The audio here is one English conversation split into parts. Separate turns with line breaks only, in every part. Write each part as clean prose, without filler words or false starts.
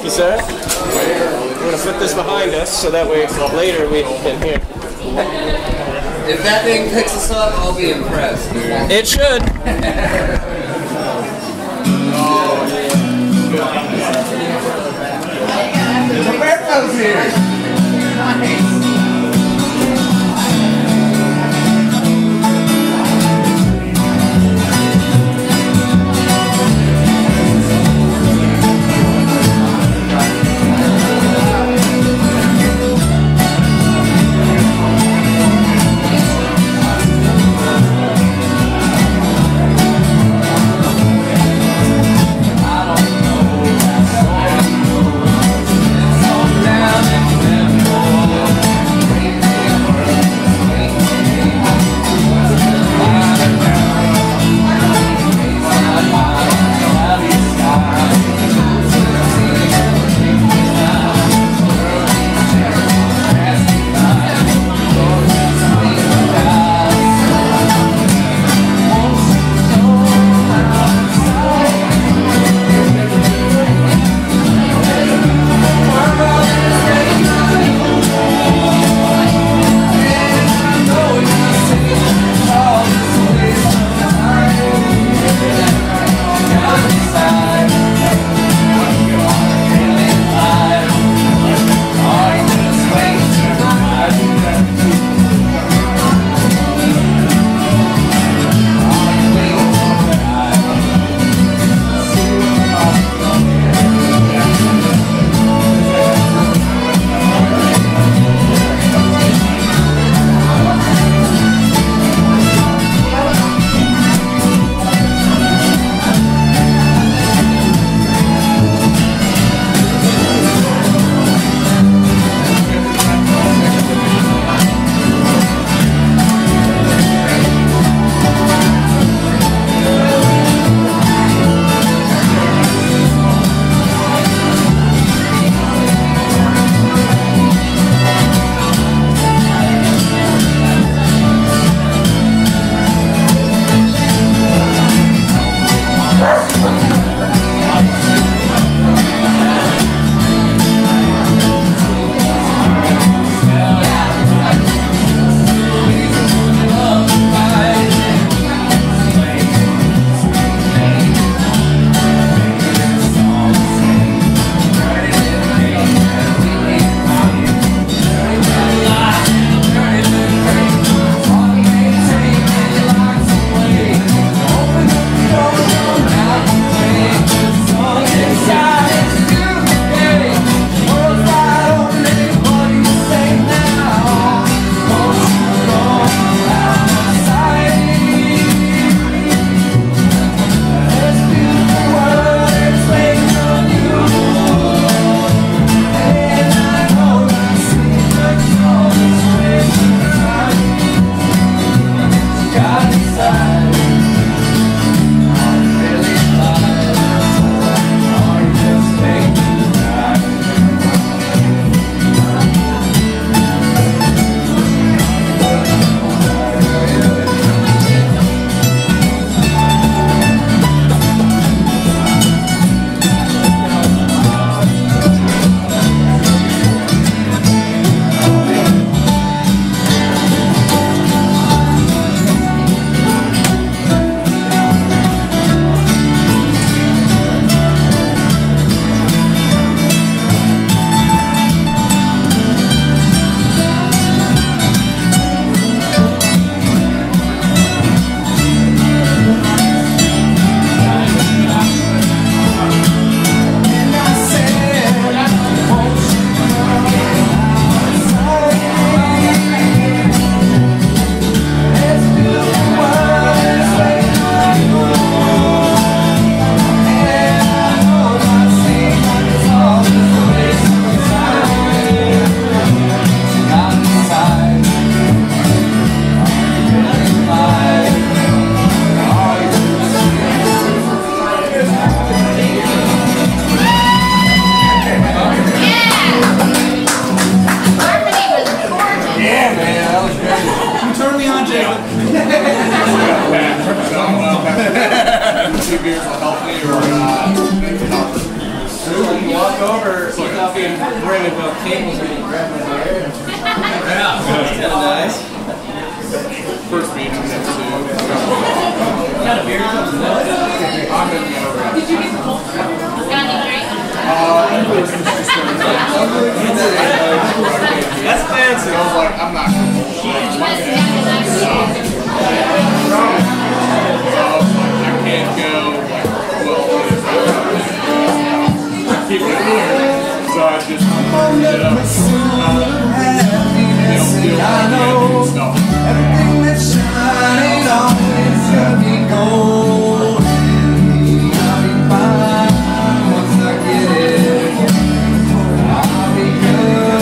you, sir. We're going to put this behind us so that way later we can hear.
If that thing picks us up, I'll be impressed.
It should.
Roberto's here. Nice.
Walk over without being worried about cables or grab my hair. Yeah, that's kind of nice.
First meeting next to
Got a beer?
I'm going to get over it.
Did you get the whole? Got any drink?
That's fancy.
I was like, I'm not going to I can't go like 12 minutes I keep it here. So I just put it up.
Everything that's shining on is gonna be gold. I'll be fine once I get it. I'll be good.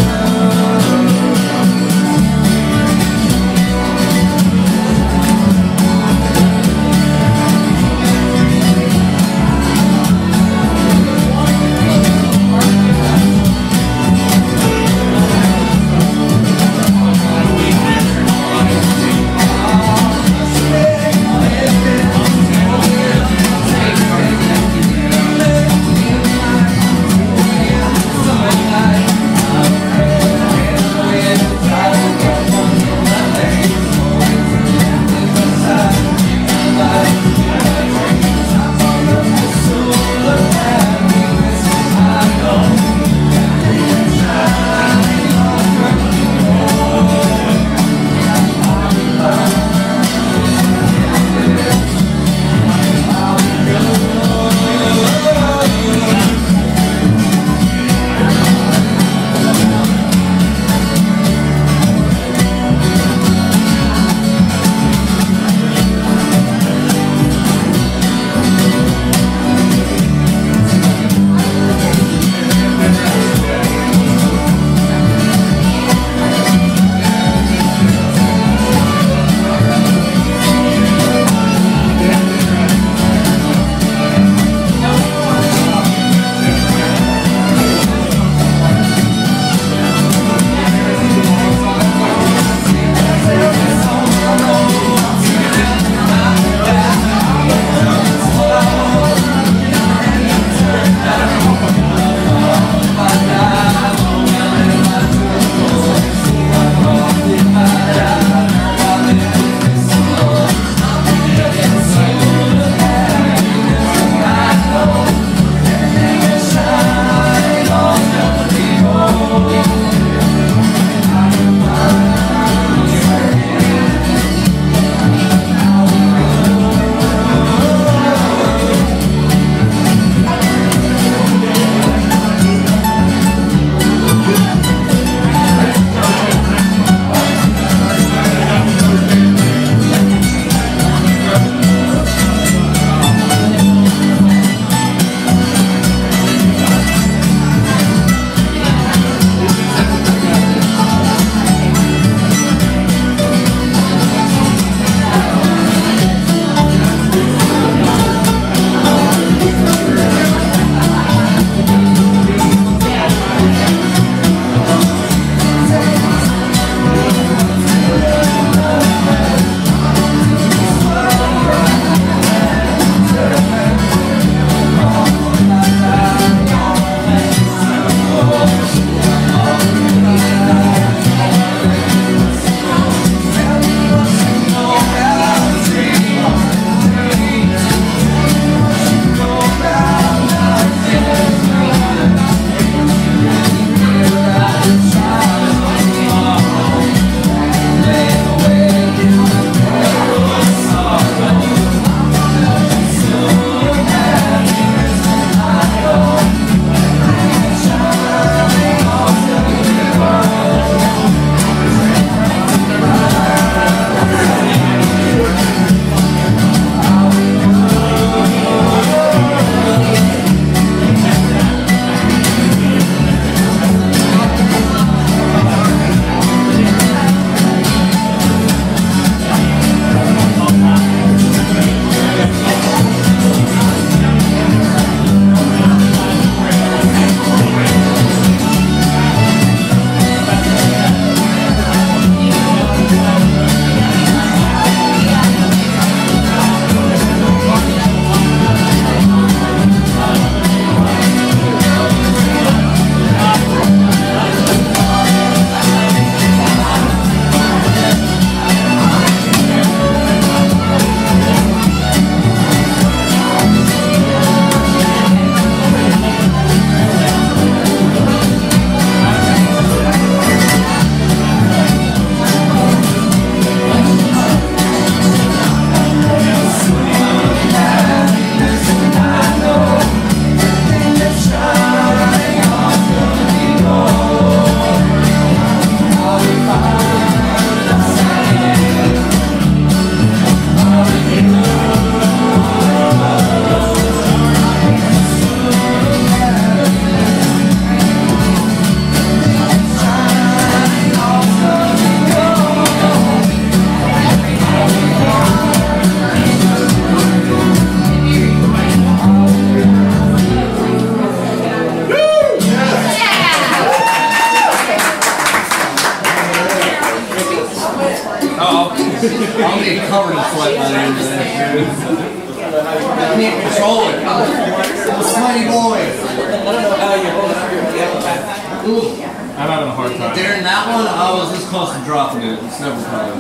sweat by the end of that. I can't control it. I'm a sweaty boy.
I don't know how you hold it up here.
Ooh.
I'm having a hard time.
During that one, I was this close to dropping it several times.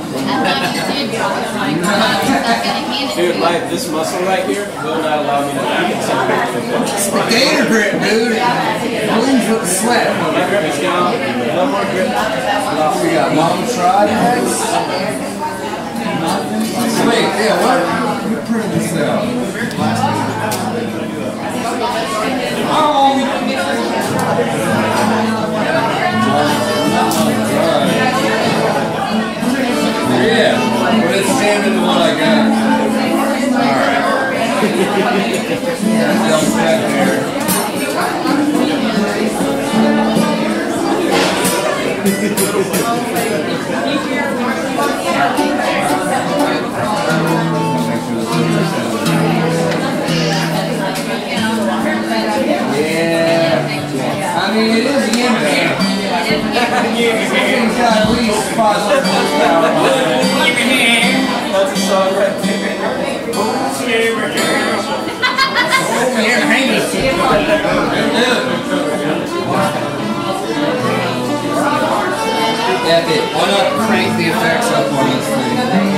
Dude, this muscle right here will not allow me to
It's the gator grip, dude. Bleeds with the sweat.
My grip is down. No more grip.
We got Mom Tridex. Wait, yeah, what? Who printed this out? Yeah, but it's jammed into what I got. Alright. Dump that there. Yeah. I mean, it is a yin and yang. It's got at least 500 horsepower.
That's a song right there.
Yeah, dude. Why not crank the effects up on this thing?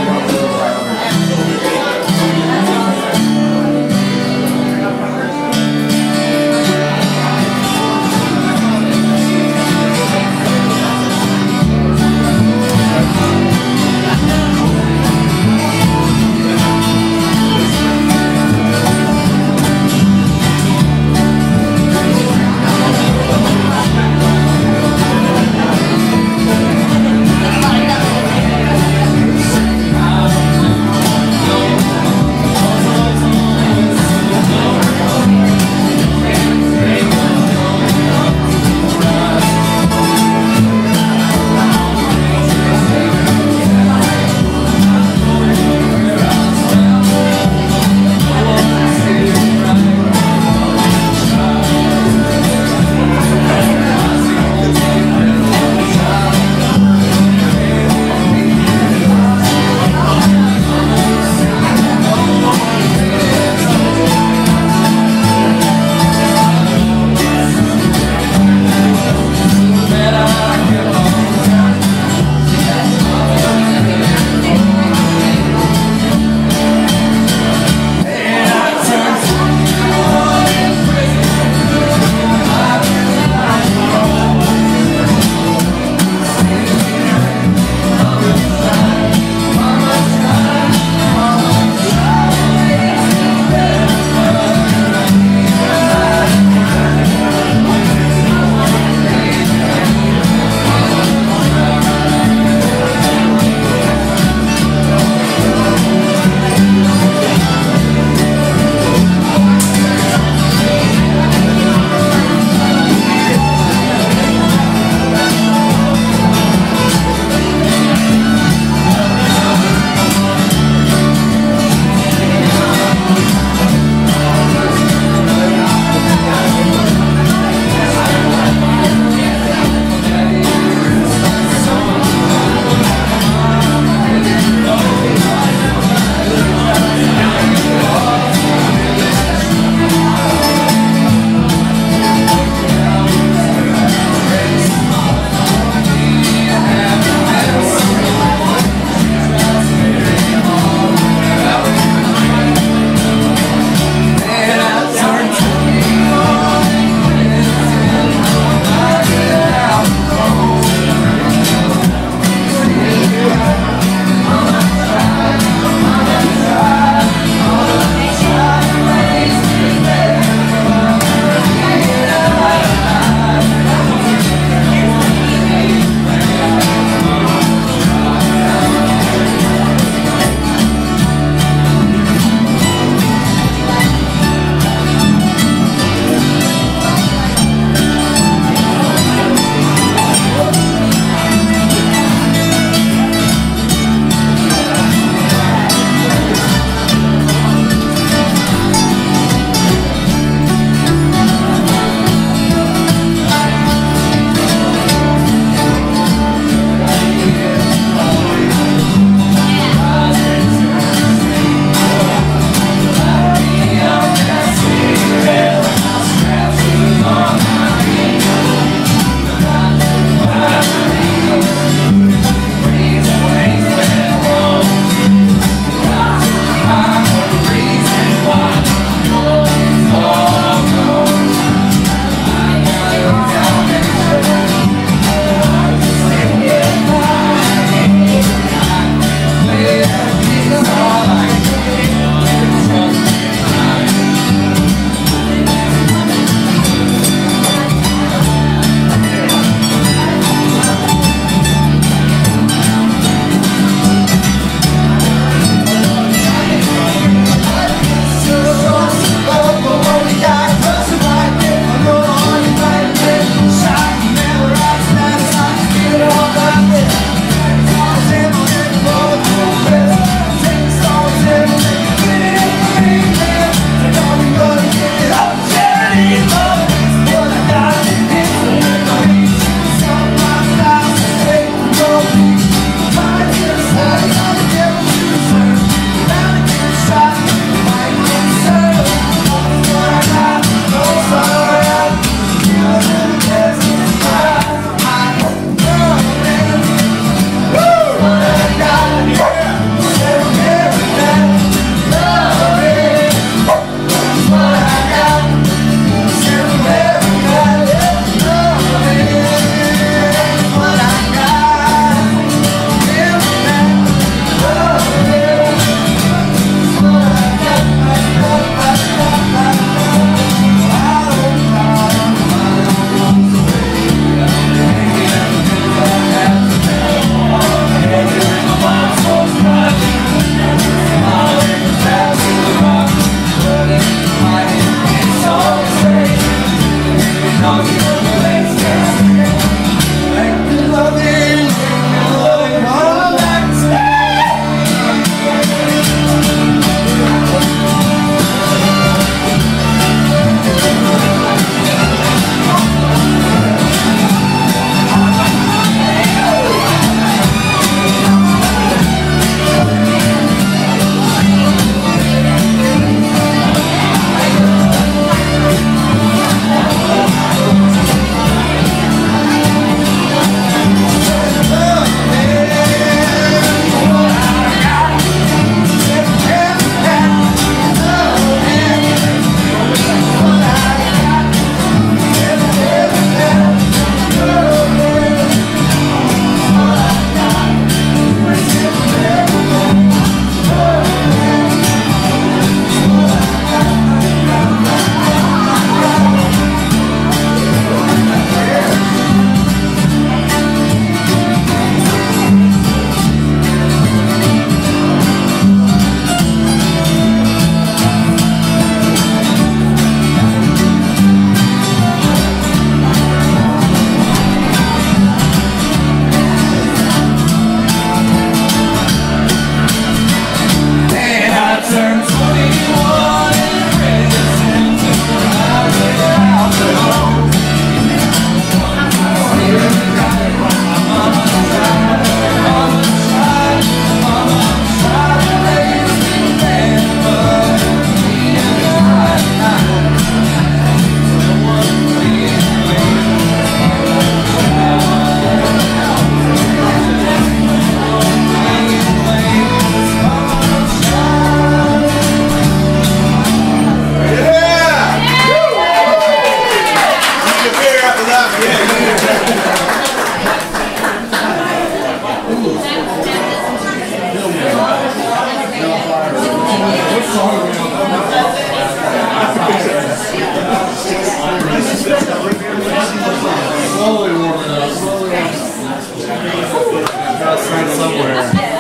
Slowly warming up. Slowly warming up. Gotta start somewhere.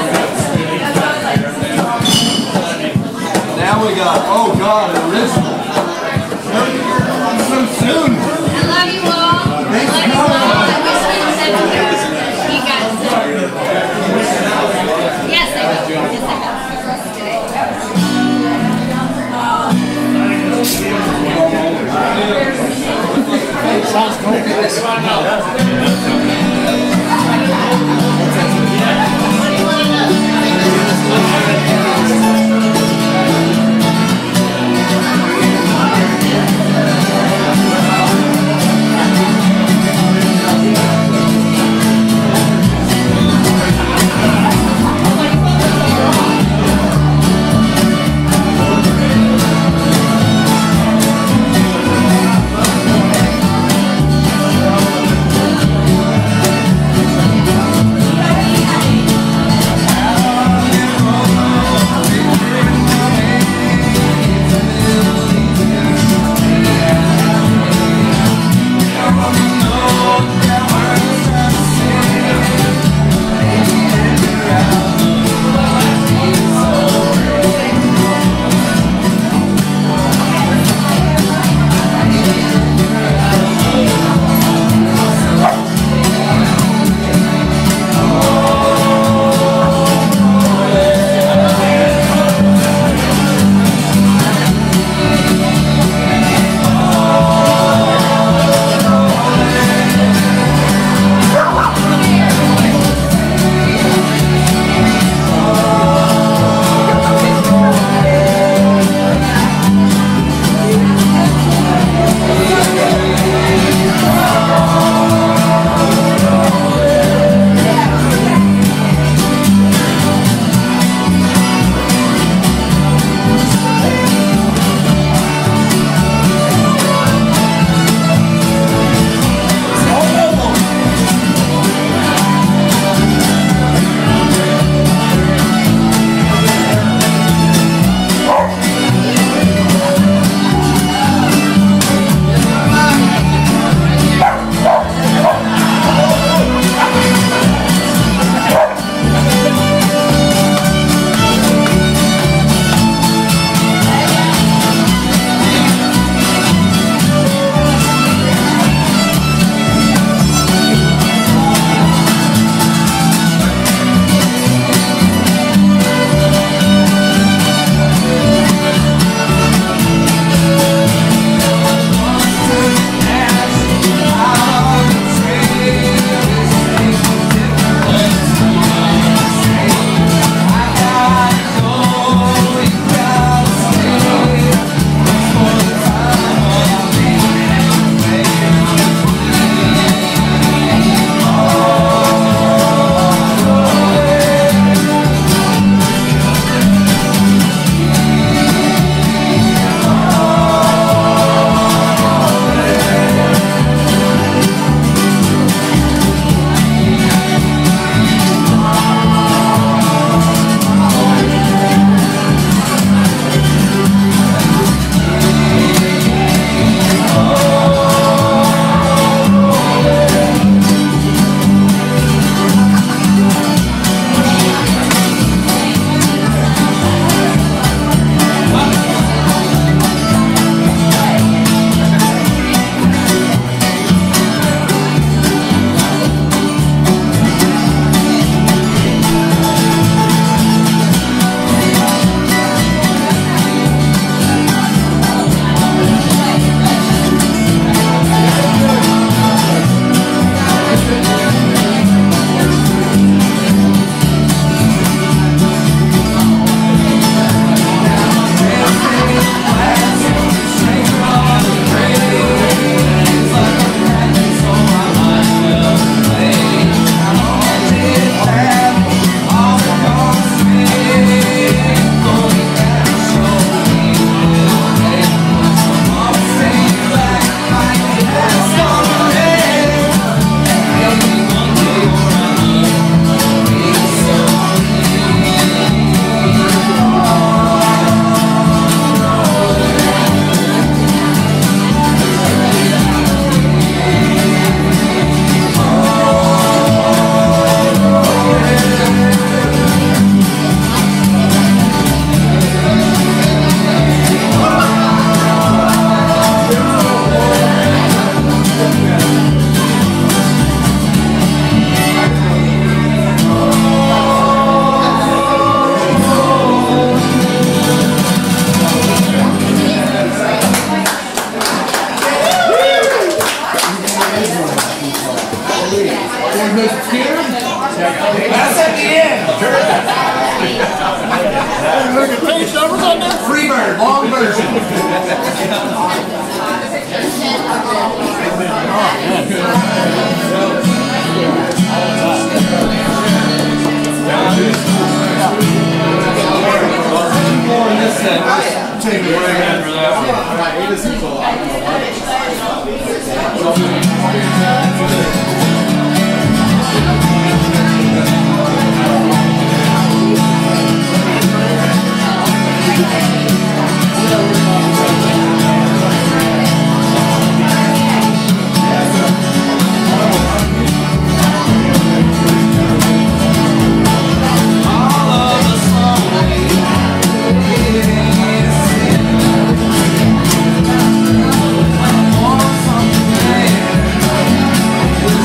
Now we got, oh God, original. So soon.
I love you all.
Thanks
I
for
love you all.
coming.
I wish we were sitting here. You guys. Yes, I will. Yes, I will.
Sounds cool.
Something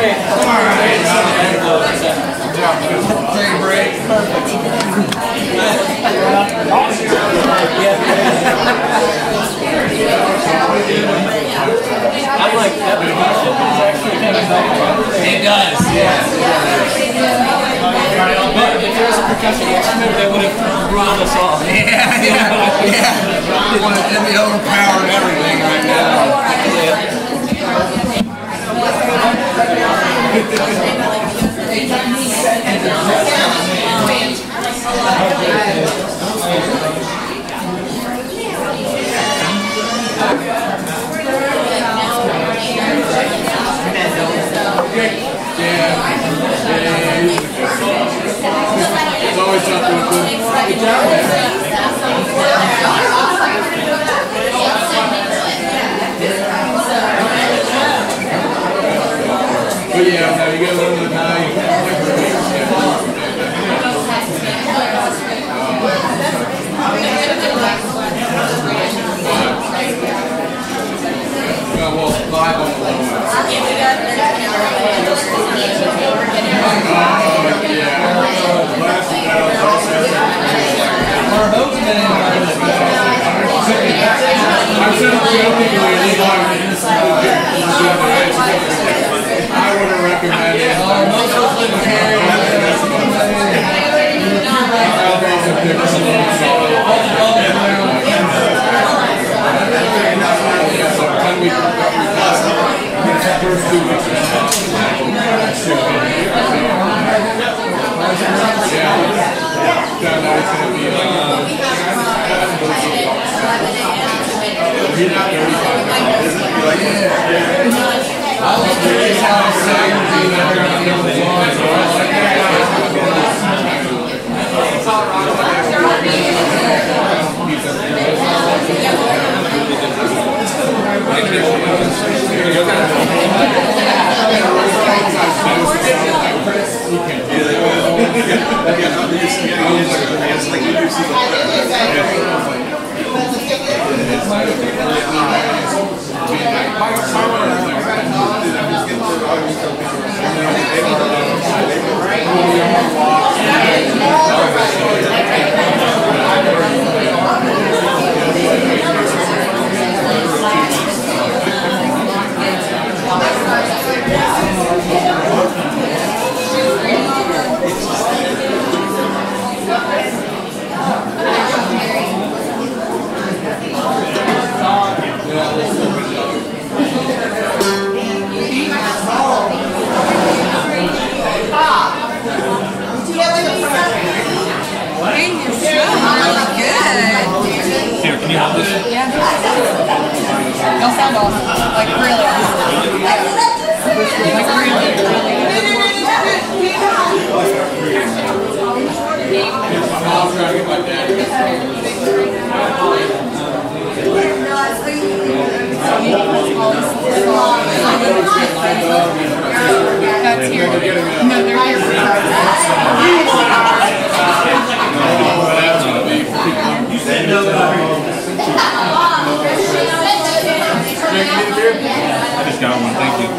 break.
Take a break.
I'm like, that percussion is actually kind of nice.
It does, yeah.
But if there was a percussion instrument, they would have ruined us all.
Yeah. It'd be overpowering everything right now.
It's always something good. Good job, man. But yeah, now you get a little bit now. Well, live on the low end. I'm sort of jokingly I wouldn't recommend it. First 2 weeks. You're not 35. I was curious how it's saying
Y'all sound awesome. Like really awesome. Like really, That's here. No, they're here for
I just got one, thank you.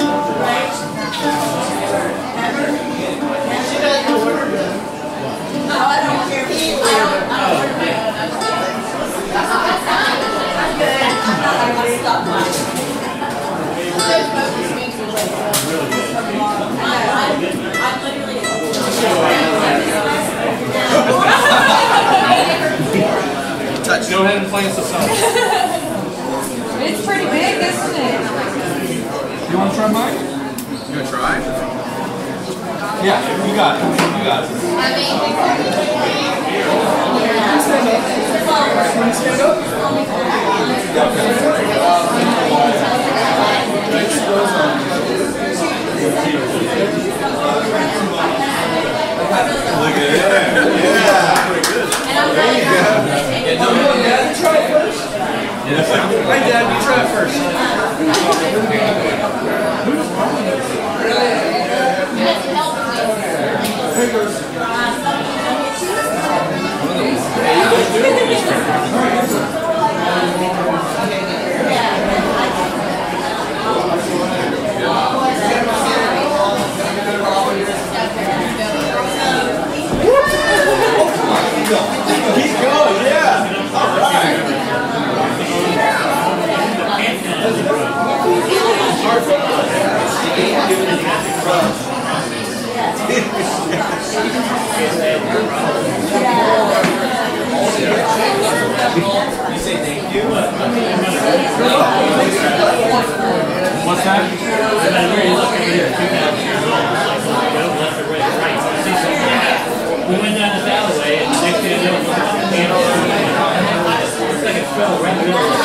Go ahead and play us a song.
It's pretty big, isn't it?
You want to try mine?
You gonna try?
Yeah, you got it. You got it.
Look at it. Yeah. Pretty good. There you go.
Dad, you try it first.
Yes.
Hey, Dad, you try it first. What's that?
We went down this alleyway, and the next thing I know, it's like a spell right in the middle of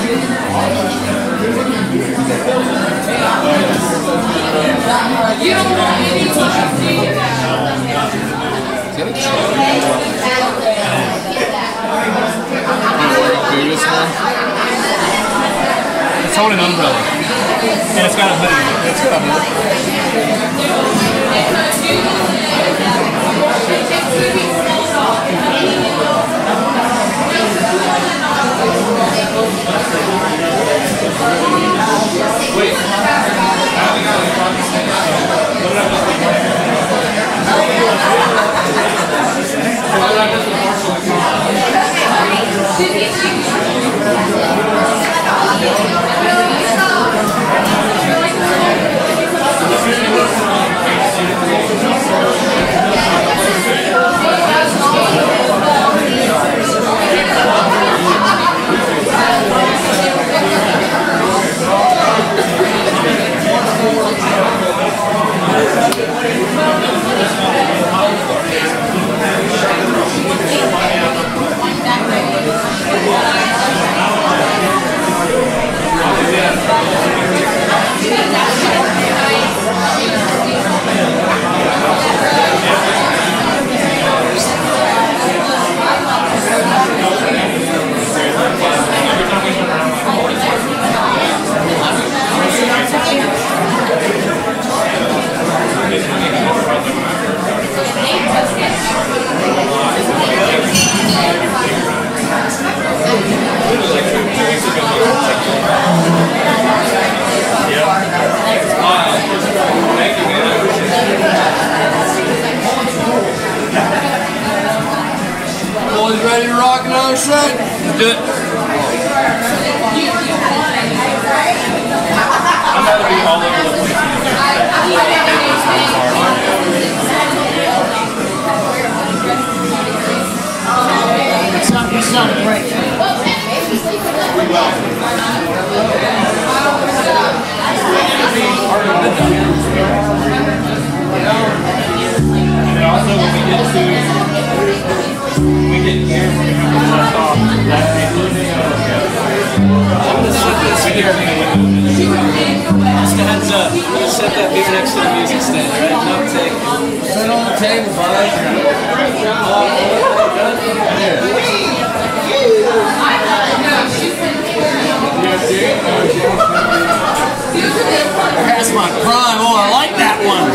You don't want any lunch, do you?
It's holding an umbrella. And it's got a hoodie. It's got a
Boys ready to rock another set?
Let's do it. I'm about to be all over the place.
It's not a break.
And also when we get here, we're going to shut off that
Just a heads up. I'm gonna set that beer next to the music stand, right? No take.
Sit on the table, bud.
That's my prime. Oh, I like that one.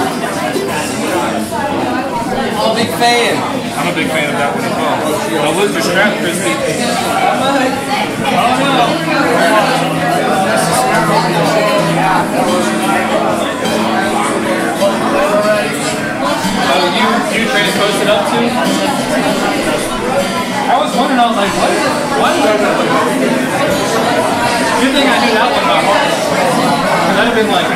I'm a big fan.
I'm a big fan of that one as well. Now lose your strap, Christy.
Oh, you transposed it up too?
I was wondering, I was like, what? Good thing I knew that one by heart. Because I'd have been like,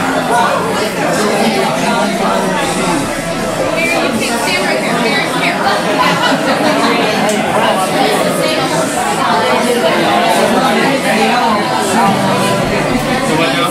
so what now?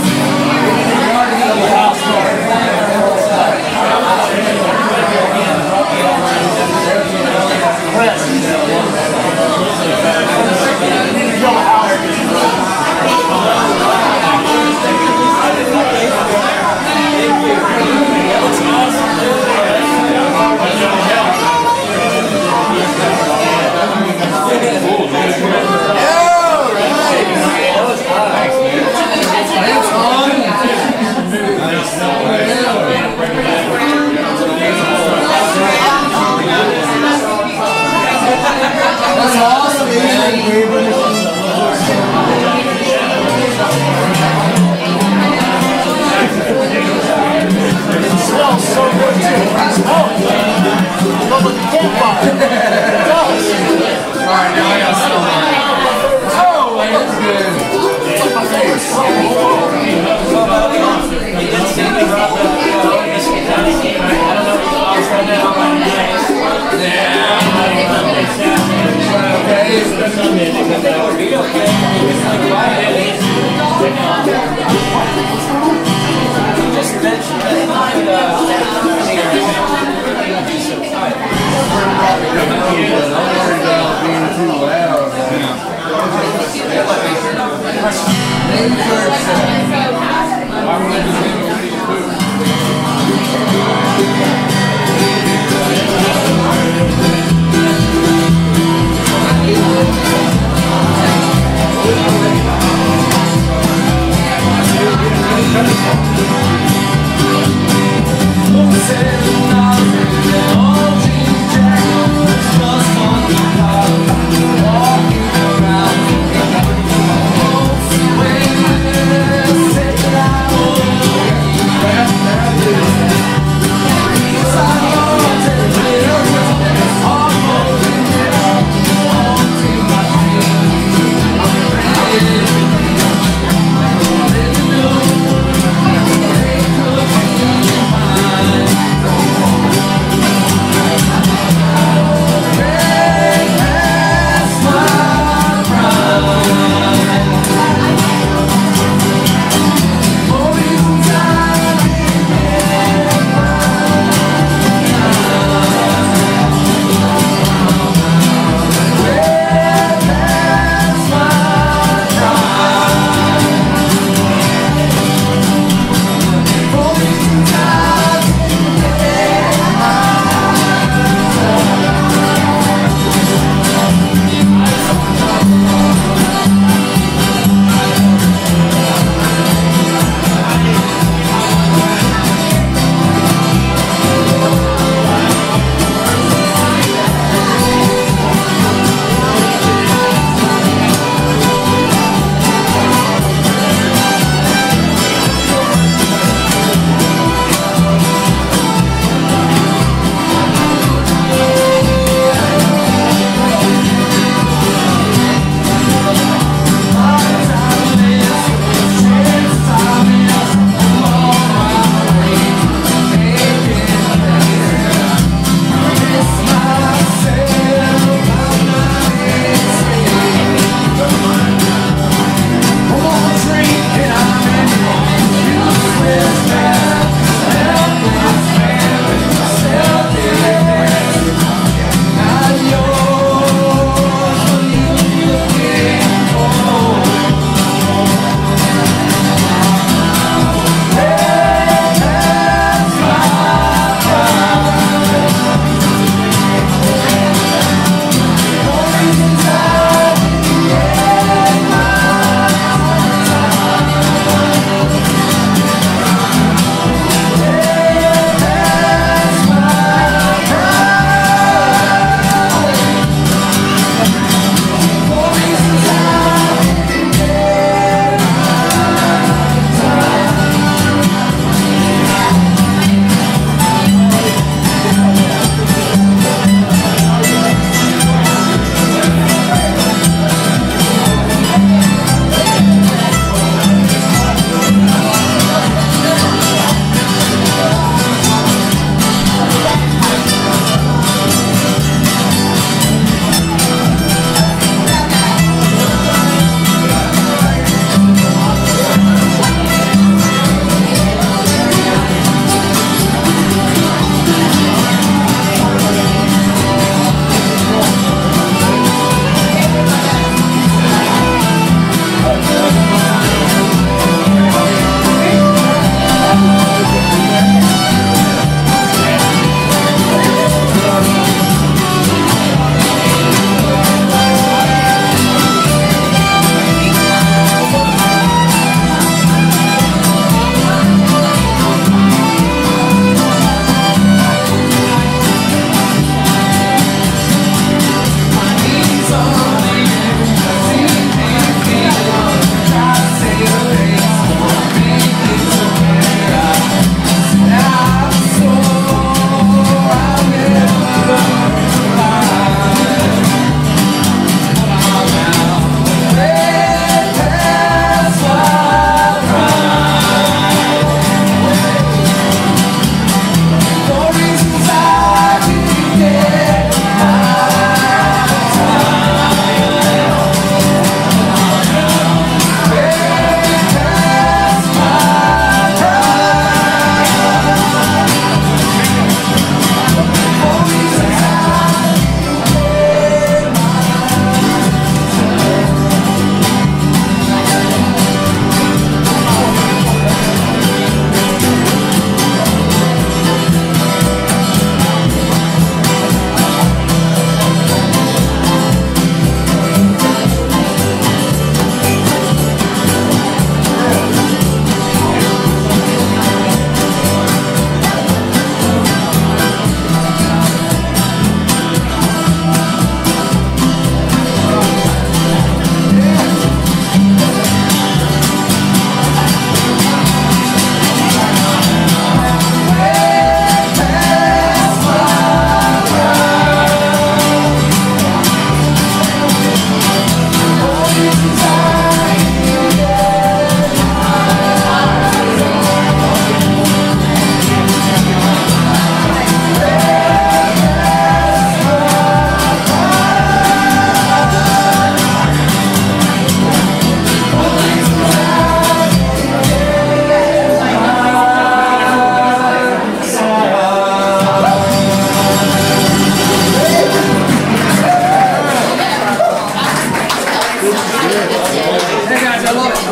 That's awesome, man.
It smells so good too. It smells like a campfire. It does.
Alright, now I gotta smell mine. Oh, that's good.
It's like my favorite song.
I'm worried about being too loud.
Walking around,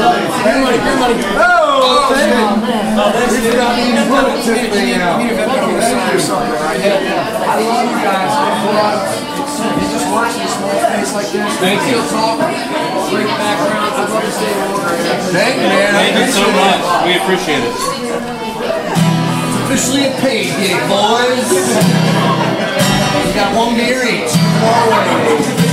Oh, thank you. We forgot to even put it thing out.
I love you guys. Just watching a small face like this.
Thank you.
Great background. I'd love to stay in water.
Thank you, man.
Thank you so much. We appreciate it.
Officially a paid gig, boys. We got one beer each. Far away.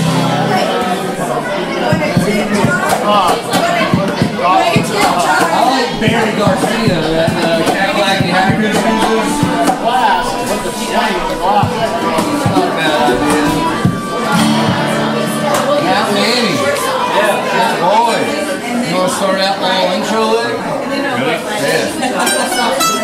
I like Barry Garcia, that Cadillac Hackers uses.
Glass, with the 20 glass.
Not a bad idea. Now, Manny. Yeah. Boy. You want to start out my intro lick?
Really?
Yeah.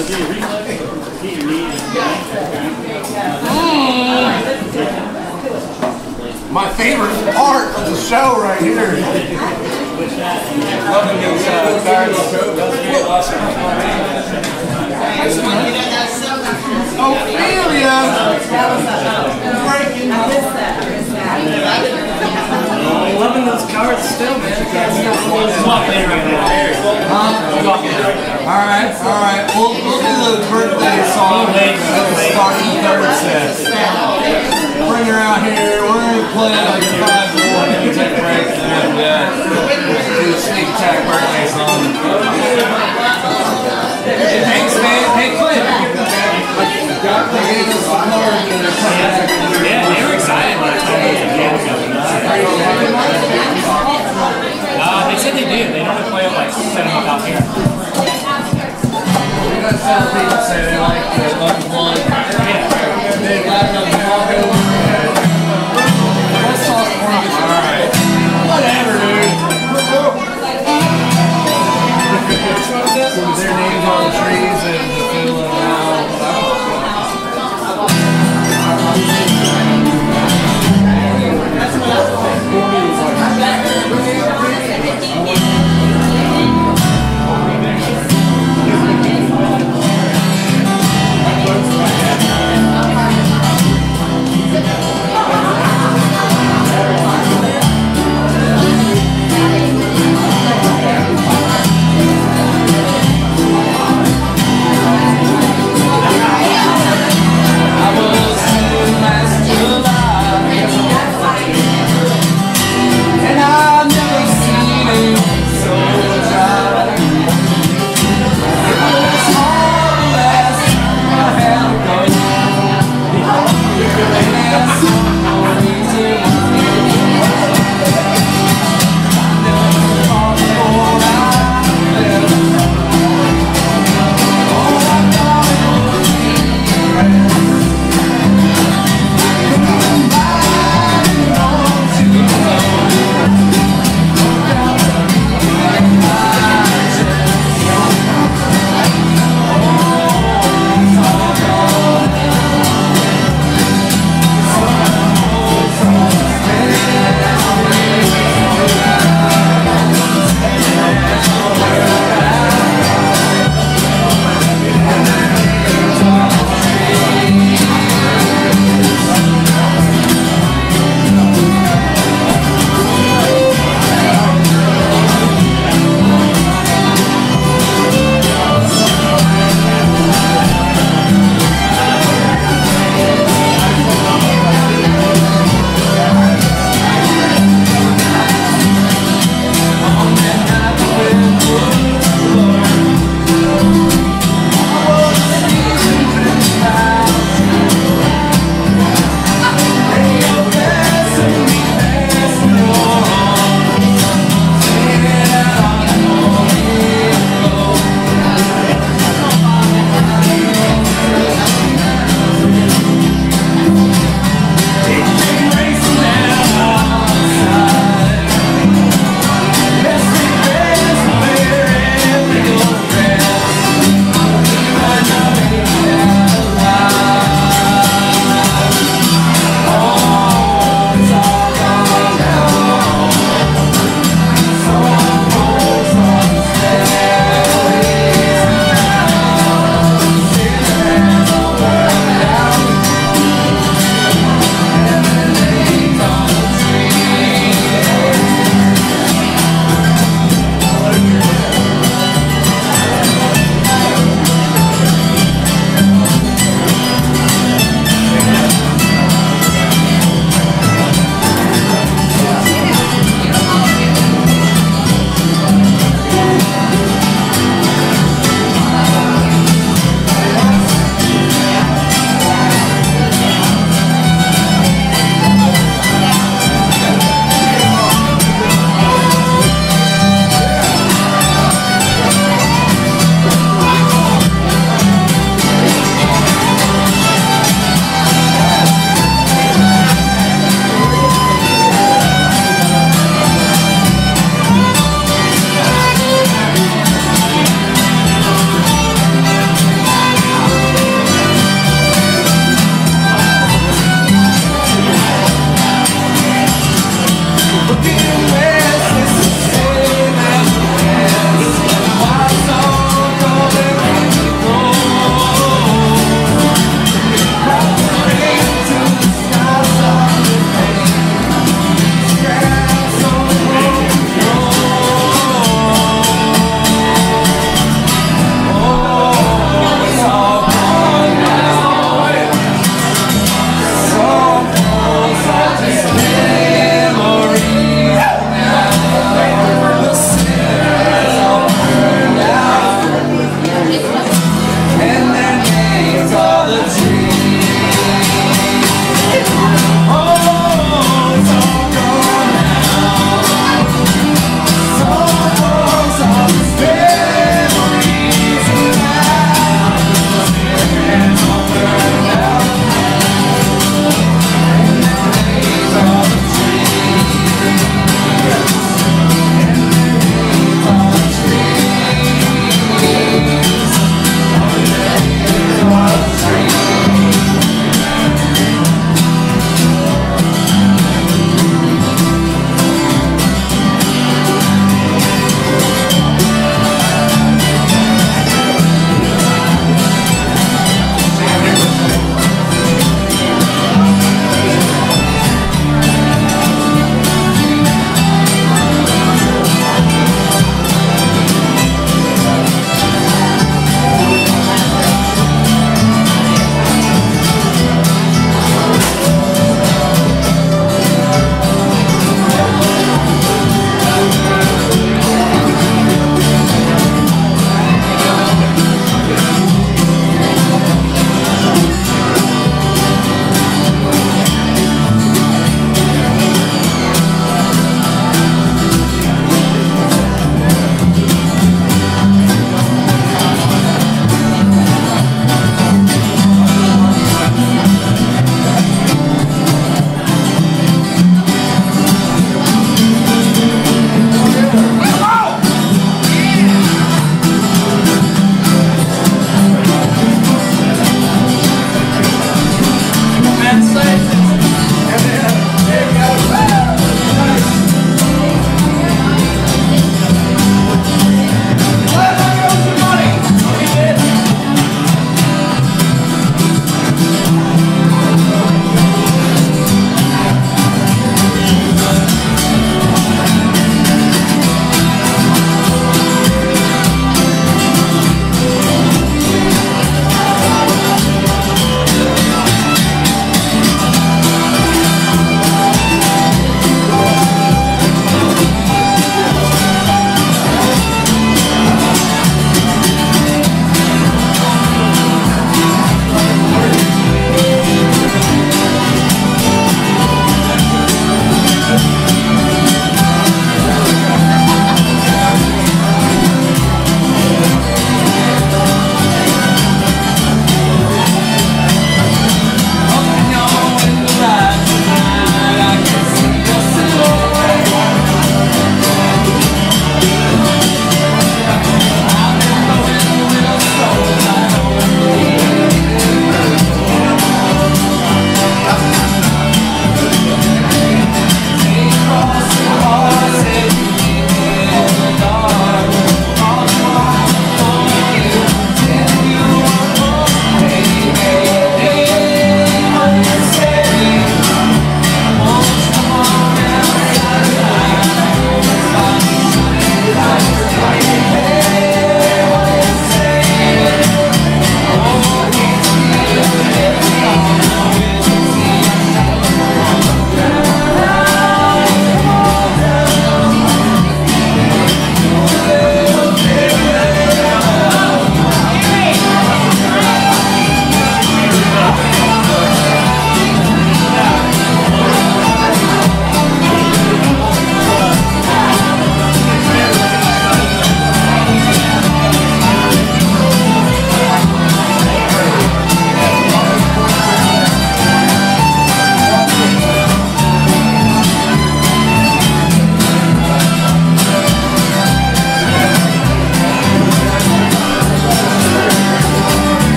My favorite part of the show right here.
Loving those cards.
Ophelia!
Loving those cards still, man.
Alright. We'll do the birthday song at the start of the third set. Bring her out here. We're going to play like 5 more, maybe take a break, and then after that, do a sneak attack birthday song. Hey, thanks, man. Hey, Clint. They gave us some card and they're coming back.
Yeah, they were excited when I told them the game was coming up. They said they do. They normally play up like 7 o'clock out here.
We got some people say they like the Bucky one. They like the Marco. Let's talk more. Alright. Whatever, dude.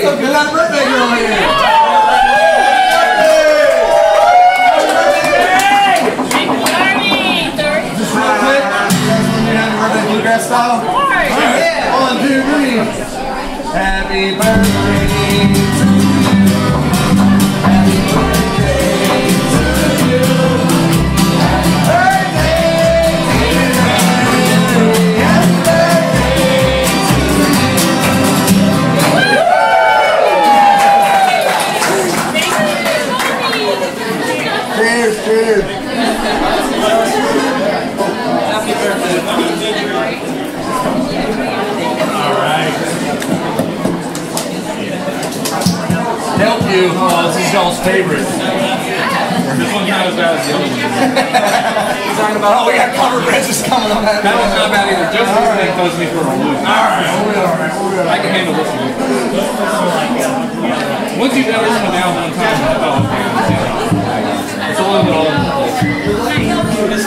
Look at that birthday girl here. Just real quick. Happy birthday, bluegrass style. Yeah. 1, 2, 3. Happy birthday to you. Happy birthday to you. Happy birthday to you. Happy birthday to you. Cheers, cheers.
Happy birthday.
Help you. Oh, this is y'all's favorite.
This one's not as bad as the other one.
He's talking about, oh, we got covered bridges coming on that.
That one's not bad either. Just this thing throws me for a loop.
Alright,
I can handle this one. Once you've got this one down one time, oh, okay. It's a little bit all over the place.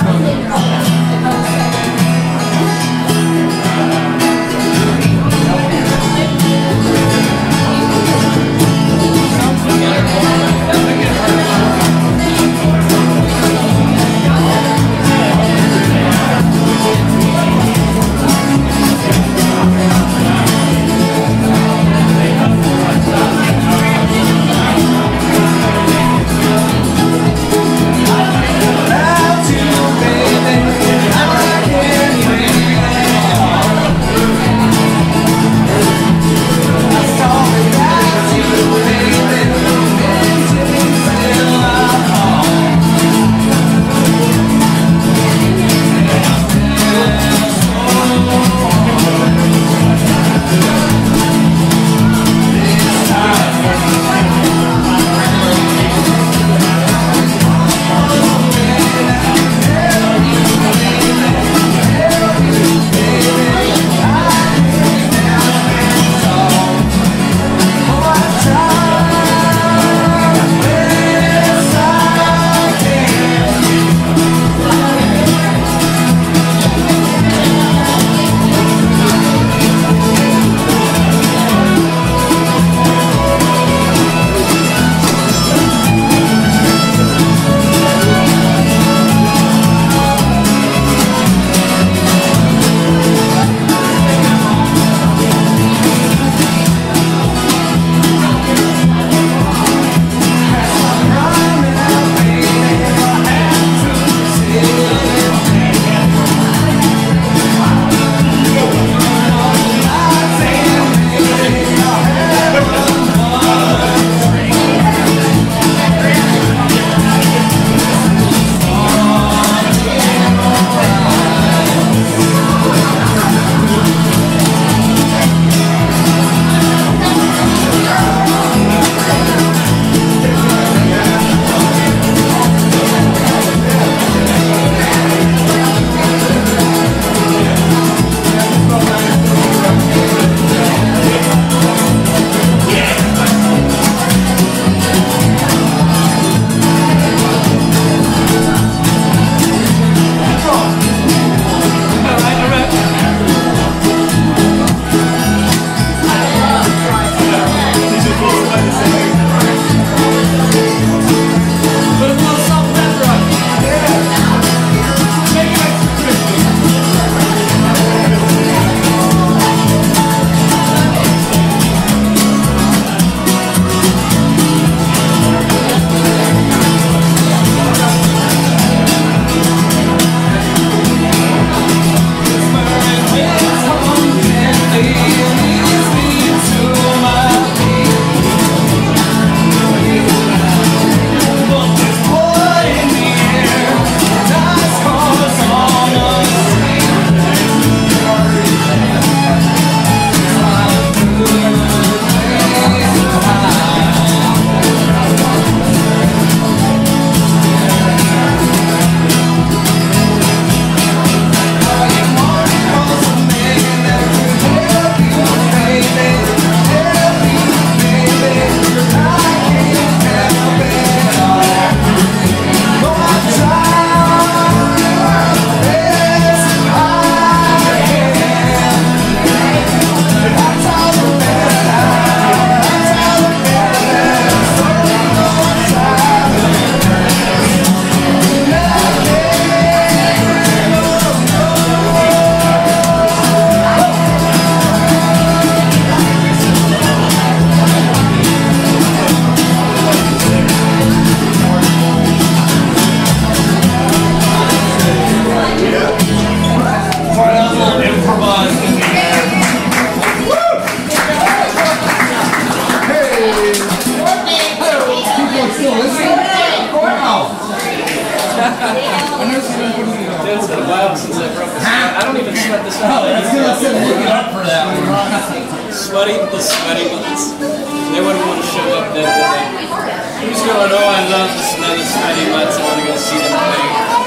It's been a while since I broke a sweat. I don't even sweat this out.
It's gonna sit looking up for that one.
The sweaty ones. They wouldn't want to show up there, would they? Who's going, oh, I love the smelly sweaty butts. I want to go see them play.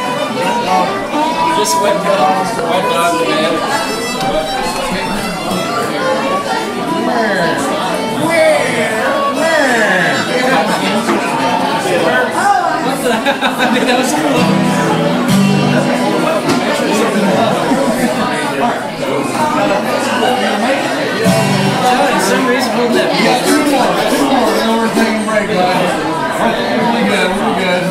Just wet dog. Wet dog, man. What the hell? I mean, that was cool. For some reason, holding that.
We got two more, and then we're taking a break, guys. We're good, we're good.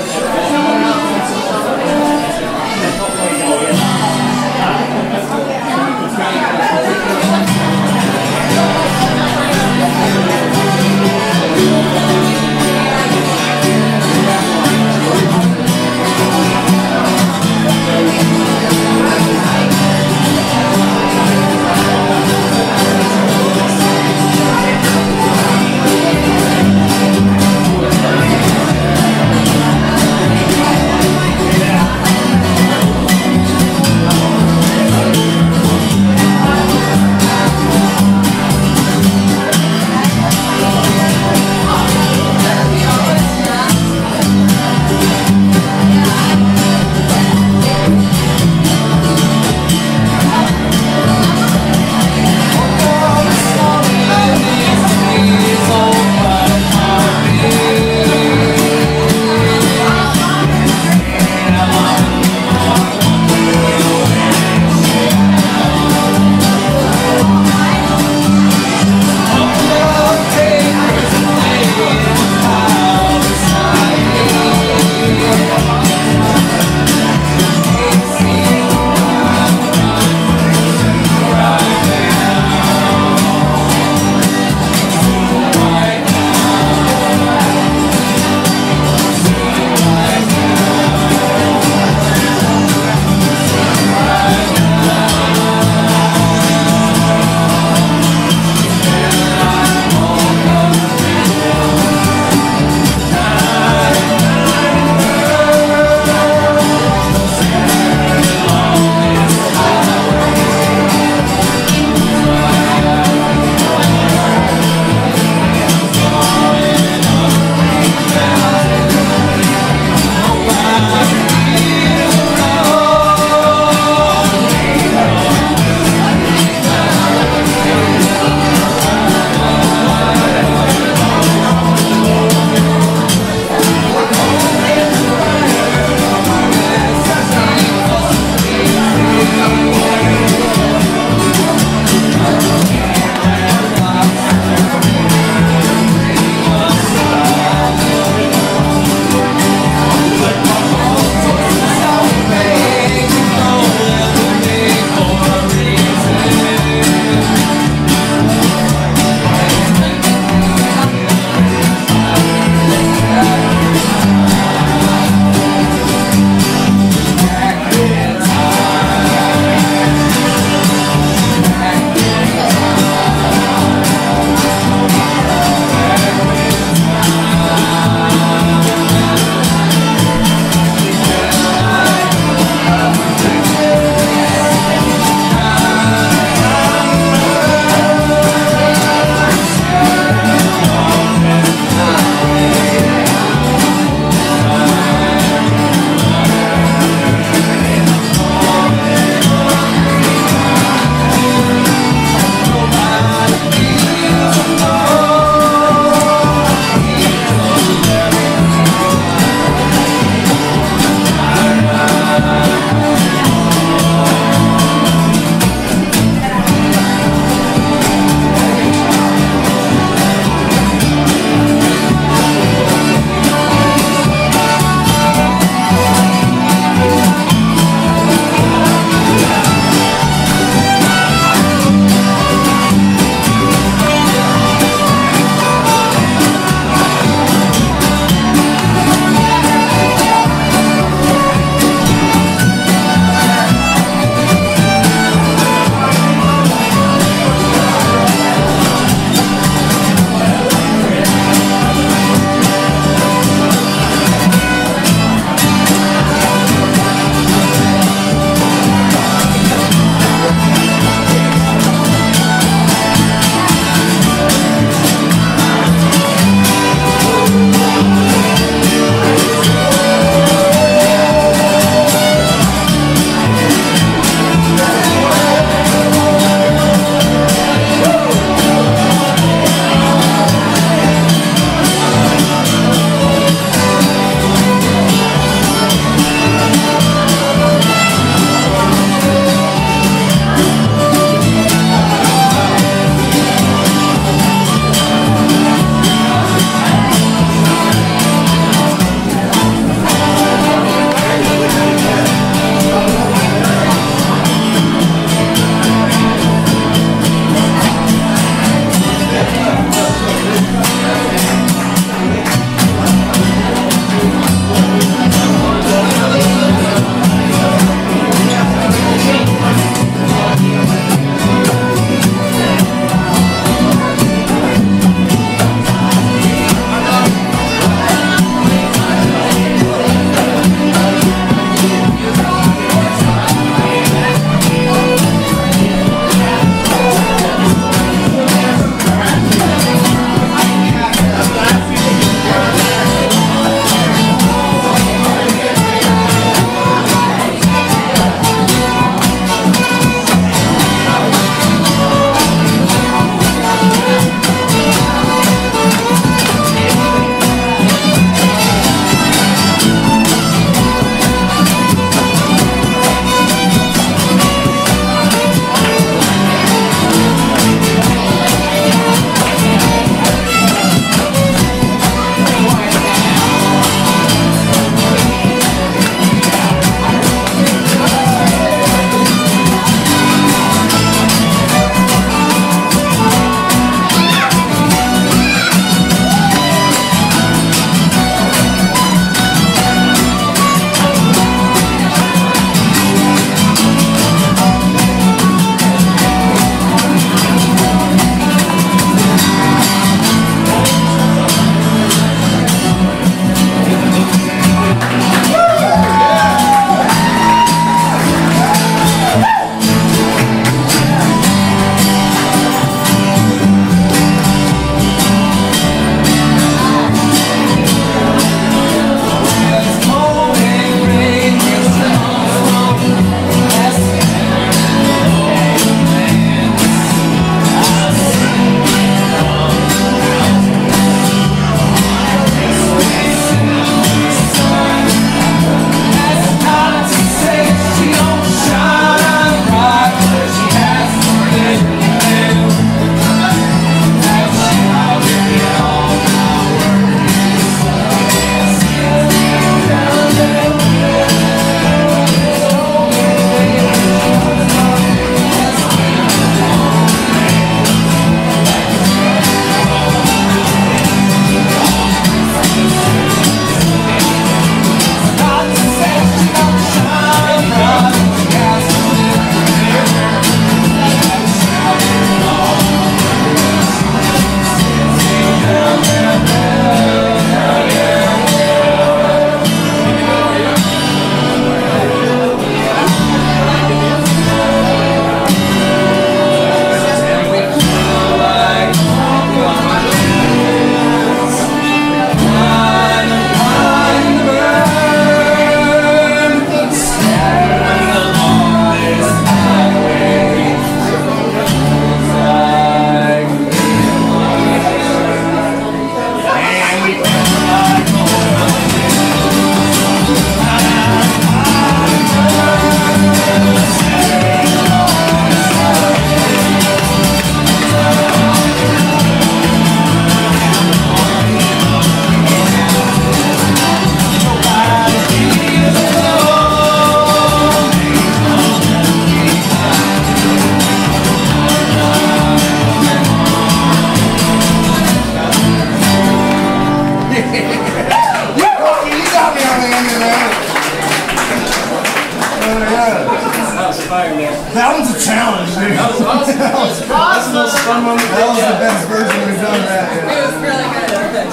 fire, man.
That one's a challenge, dude.
That was awesome. That's the most fun one we've
That was the
done.
best version we've done that.
It was really good.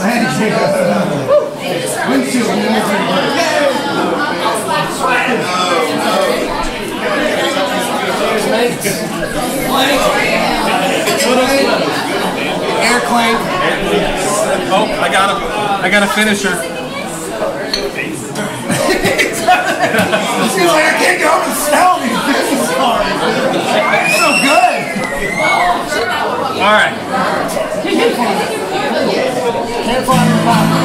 Windshield, and then we take a break. Air clank.
Oh, I got a finisher.
She's like, I can't go up and sell these business cards. It's so good.
All right.
Can't find your pocket.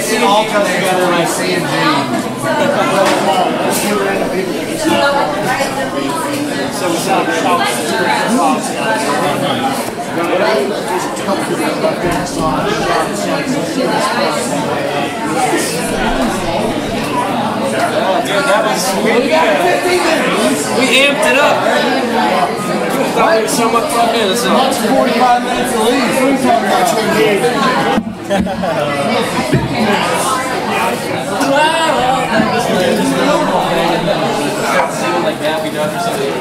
mixing alternates for my C and G.
So we sound
We amped it up. Thought we'd so much fun in this.
That's 45 minutes at least. What are you talking about?
Like Happy Duck or something.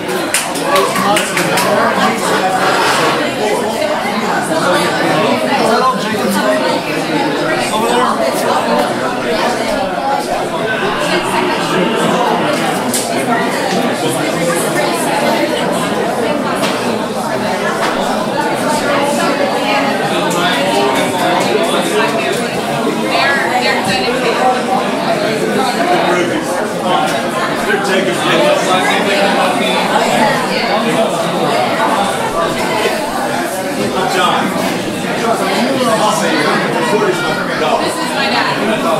Is that all Jacob's over there?
This is my dad.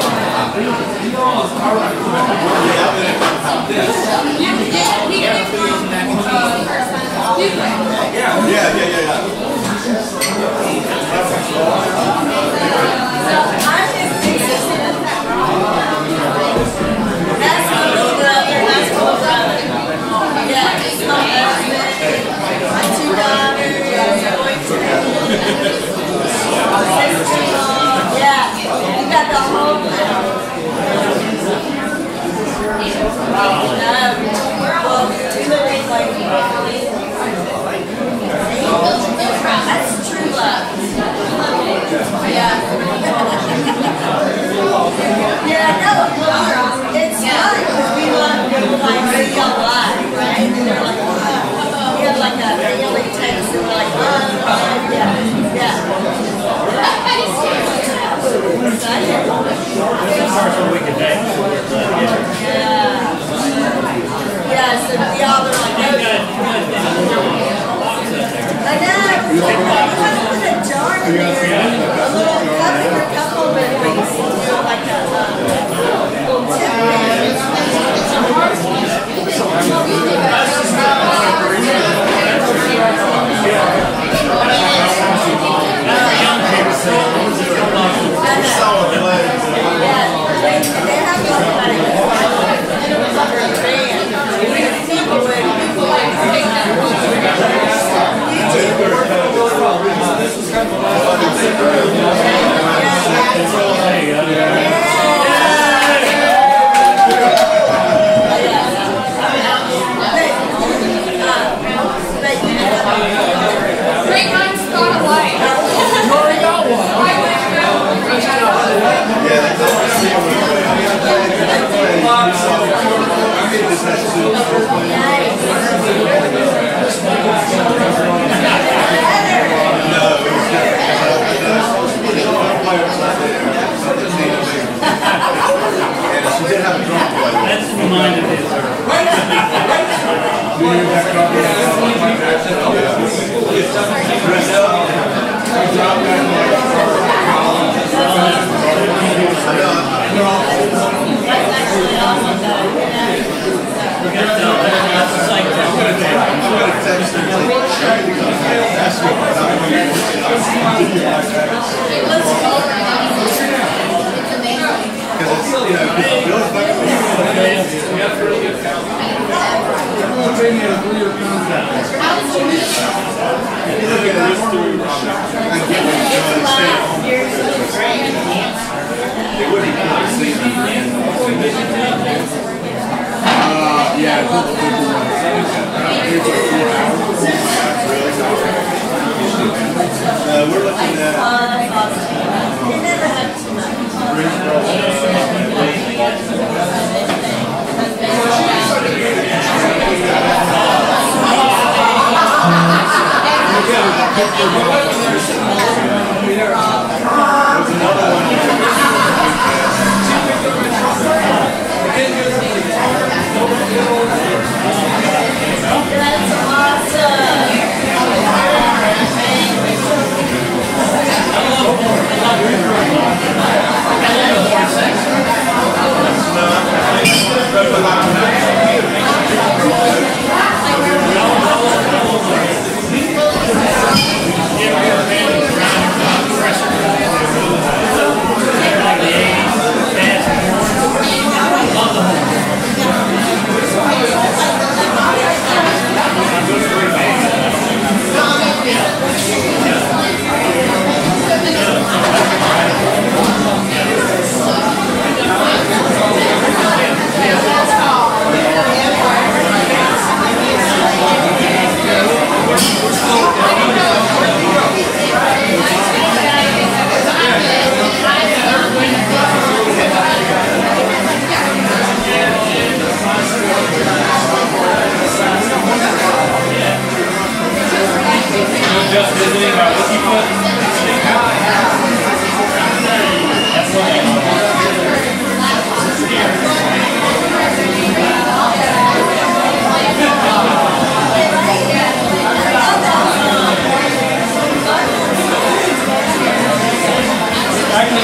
We're looking at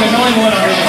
there's only one over there.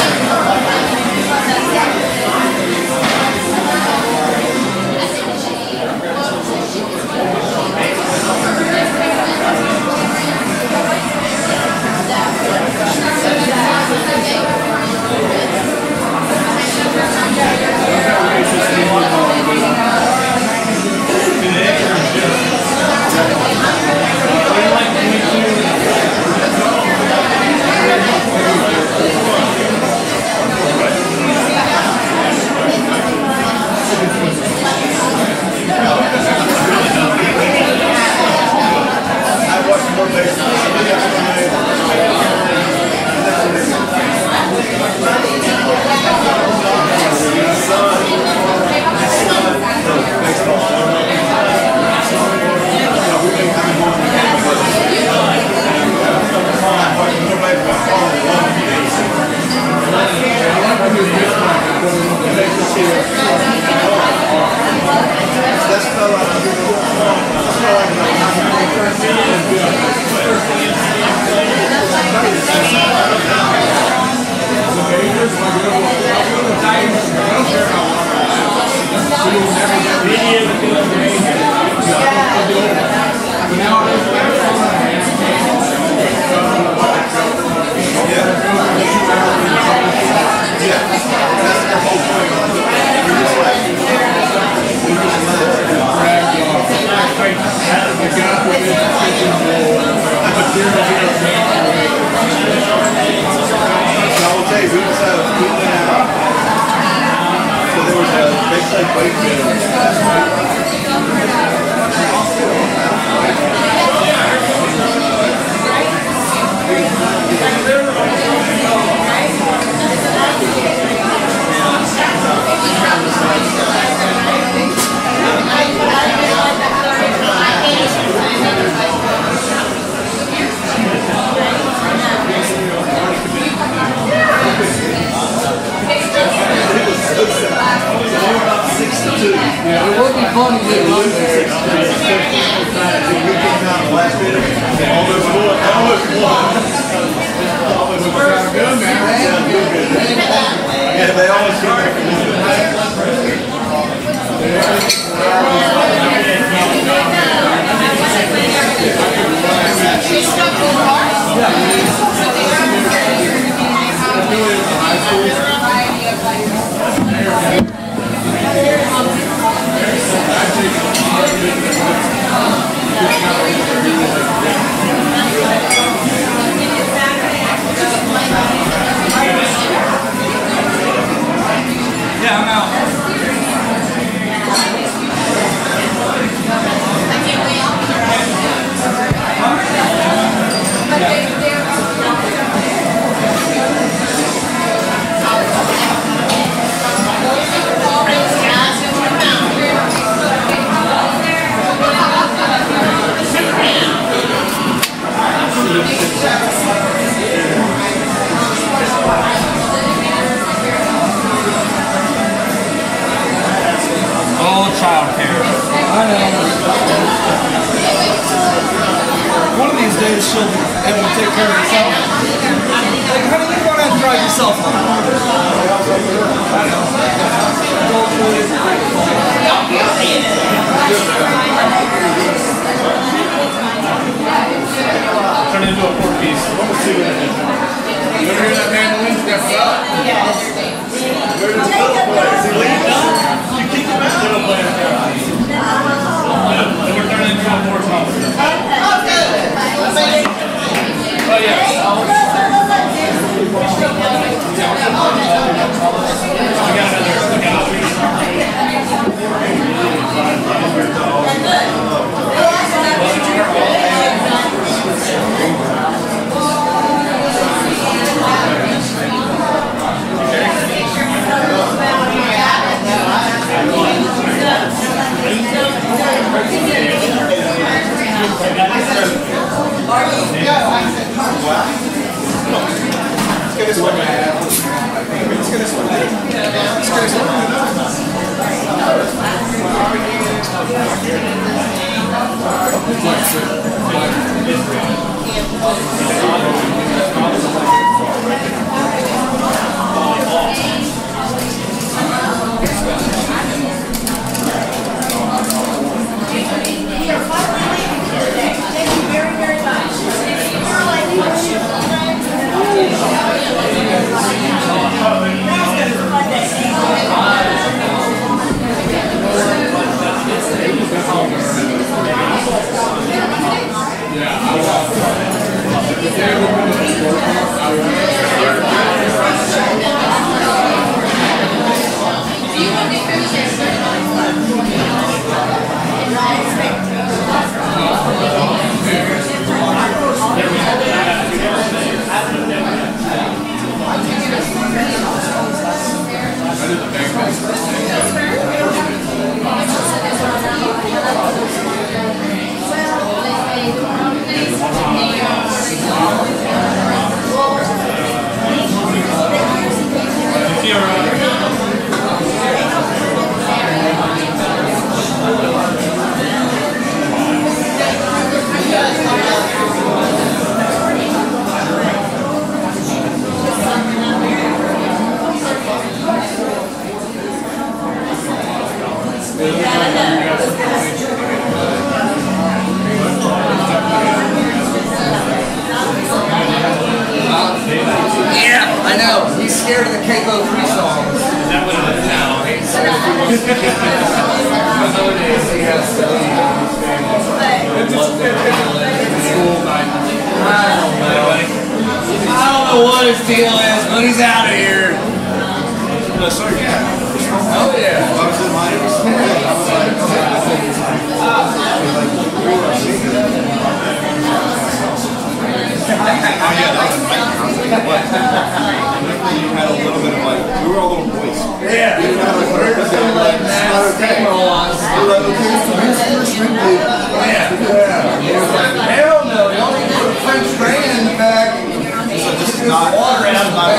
One of these days she'll be able to take care of herself. Like, honey, you go out and drive yourself home.
Turn it into a 4-piece. Let's see what it is. You ever hear that mandolin step up?
Yes.
Where does Phil play? Is he leading now? You kick him out. Phil plays. Then we're turning into a 4-piece. Oh, yeah.
Let's go.
Nowadays, he has to leave. I don't know what his deal is, but he's out of here. Oh yeah.
You had a little bit of like, we were all little boys.
Yeah.
We were like, okay. We were like, okay, so here's the first ring lead.
Yeah. He was like, hell no, y'all need to put a French drain in the back.
So this is not
Water out of the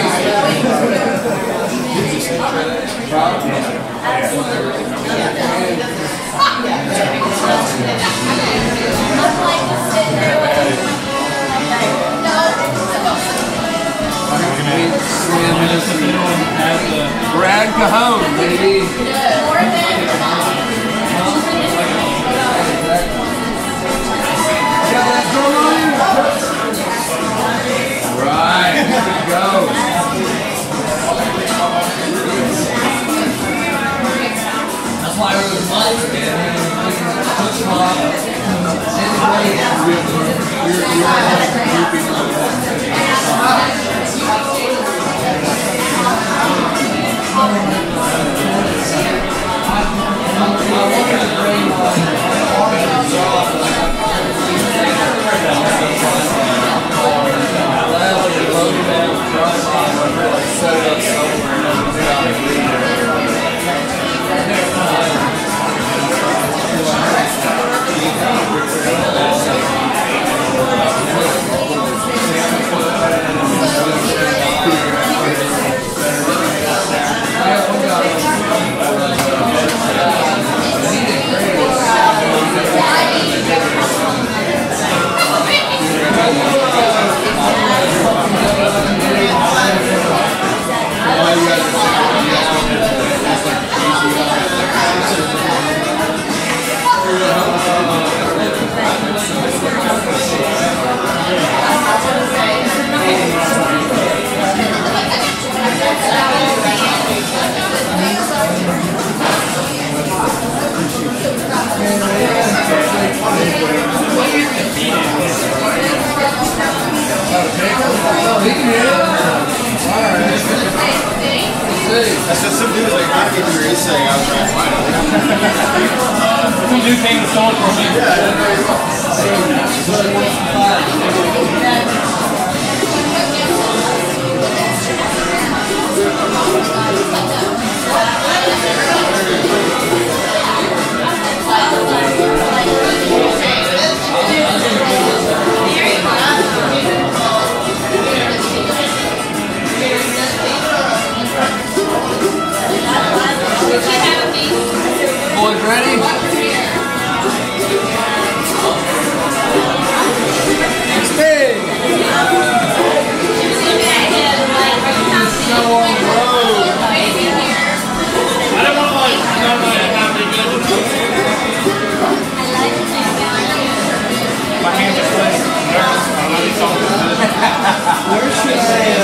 Brad Cajon, baby. Right, here we go. That's why it was life, man. Push off.
That's just some dude like not getting your ace saying I was trying to find it.
Some dude came to song for me.
Boys ready? Hey! Show on the road.
I don't want to like, not really have to good. My hands are sweaty.
Where should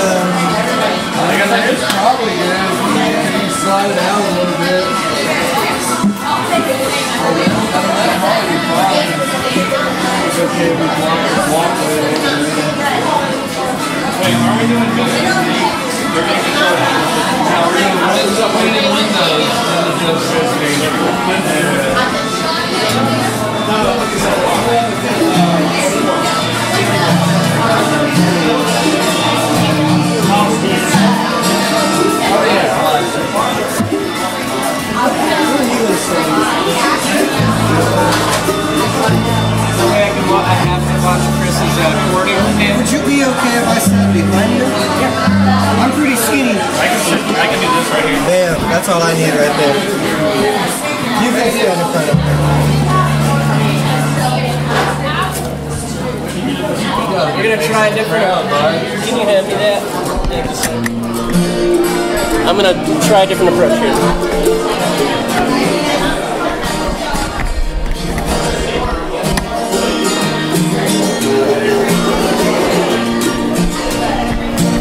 I, it's probably good. You can slide it out a little bit. That'll probably be fine. It's okay if we walk with it.
Wait, are we doing good?
Now we're going to close up any windows and the judge says
I have to watch Chris's recording.
Would you be okay if I sat behind you? Yeah. I'm pretty skinny.
I can do this right here.
Damn, that's all I need right there. You can stand in front of me.
We're gonna try a different. Can you hand me that? Thanks. I'm gonna try a different approach here.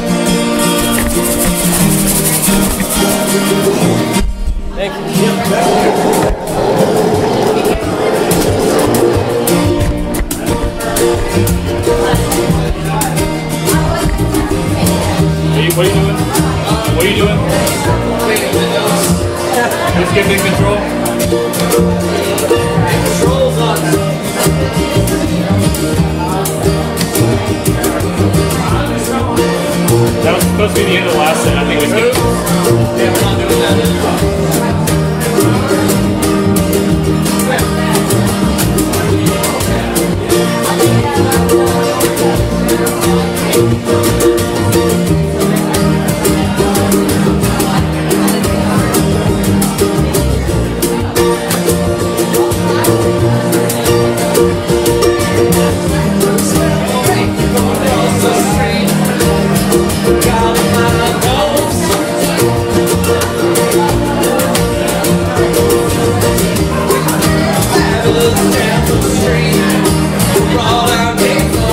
Thank you.
What are you doing? What are you doing? Just give me control.
Controls on that.
That was supposed to be the end of the last set. I think we skipped.
Yeah, we're not doing that anymore.
Down the street, roll out,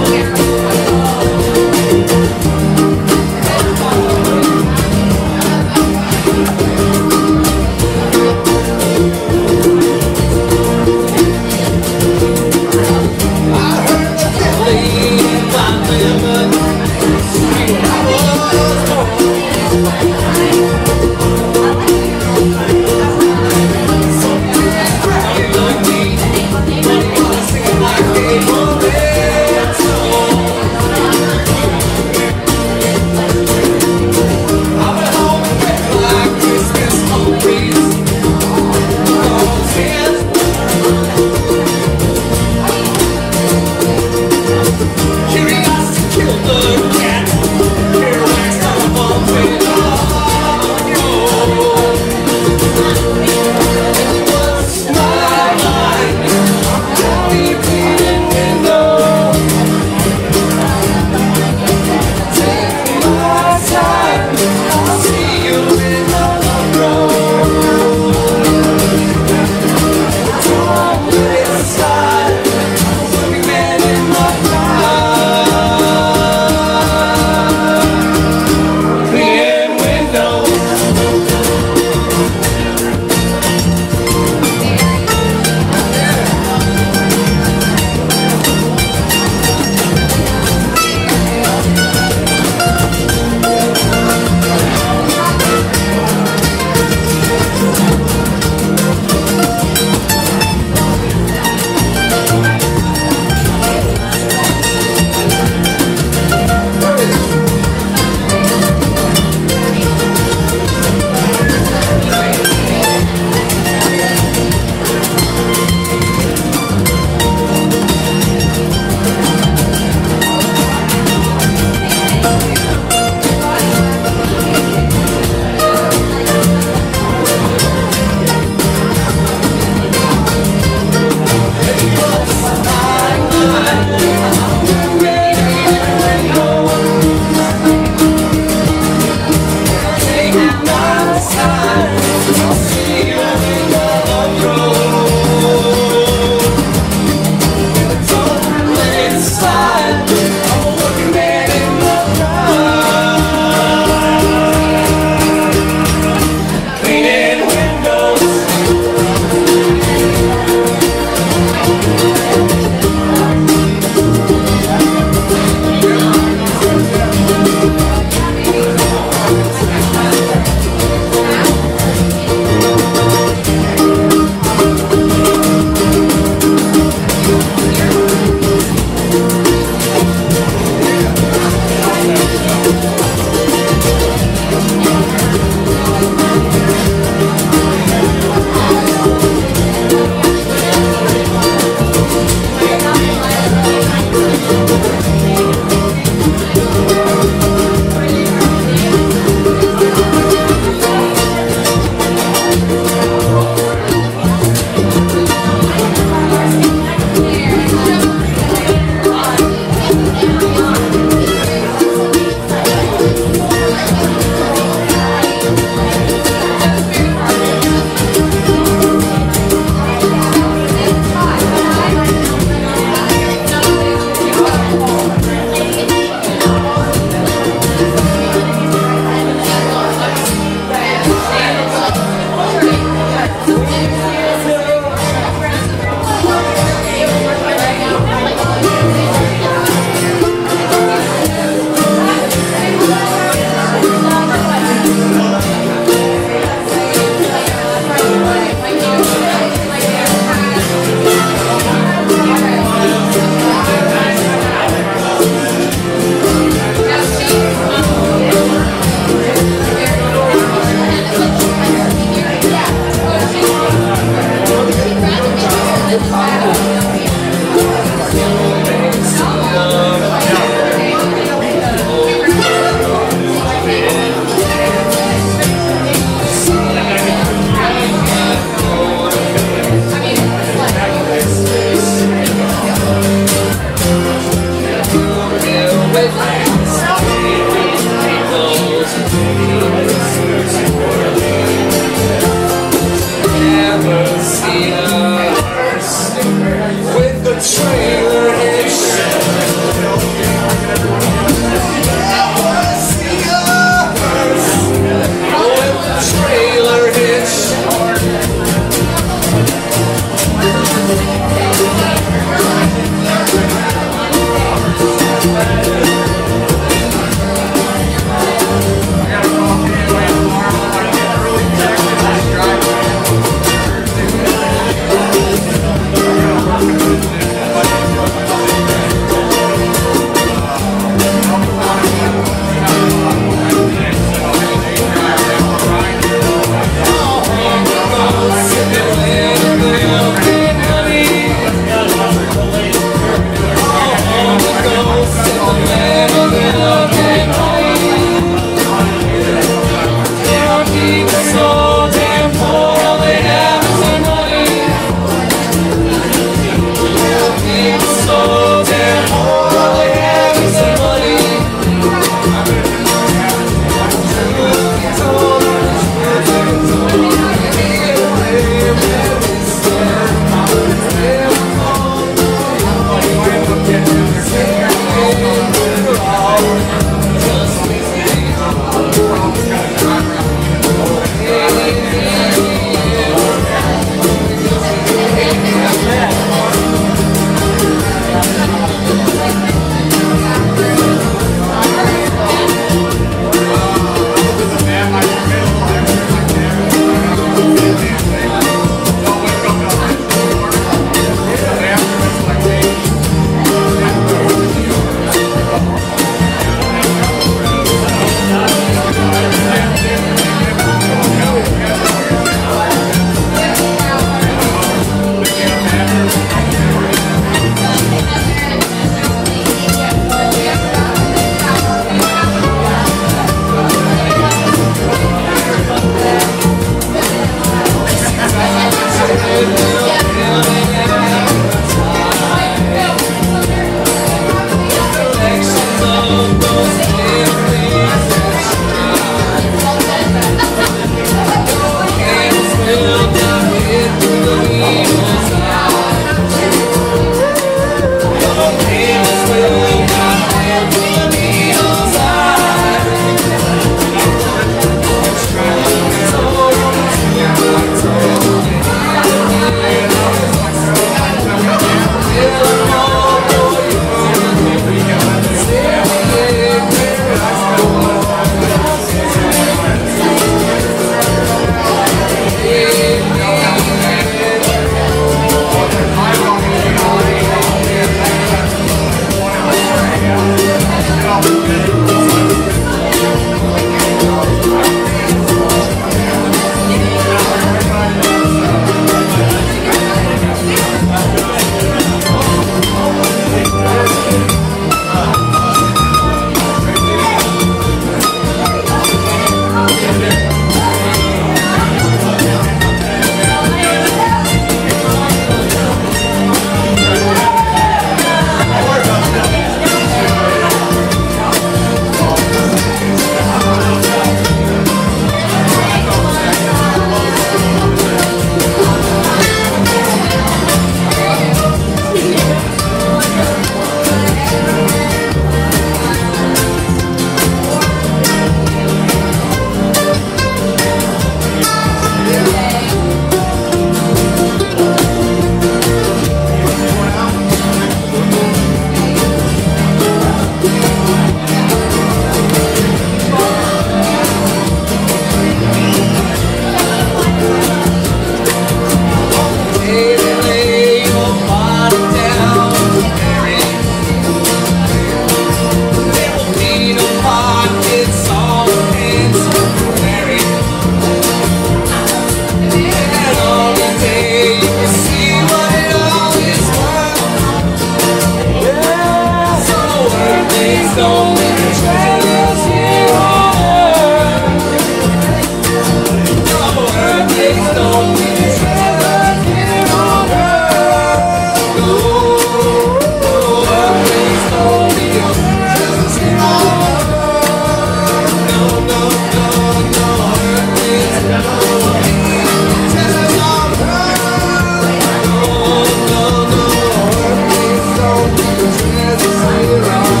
don't mean the treasures here on earth. No, earthquakes don't mean the treasures here on earth. No, earthquakes don't mean the treasures here on earth. No, no, no, no, earthquakes don't mean the treasures on earth. No, no, no, earthquakes don't mean the treasures here on earth.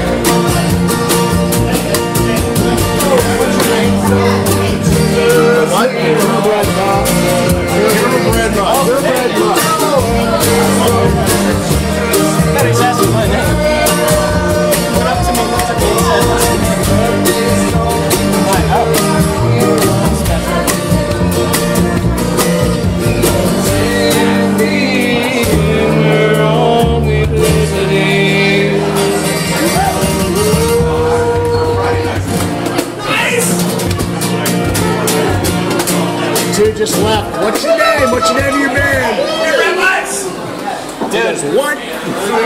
What? Thoroughbred dog. Thoroughbred dog. Thoroughbred dog.
He's asking my name. Went up to me, looked at me, and said, "What's your name?" My house.
Two just left. What's your name? What's your name of your band?
Dude,
What?
dude,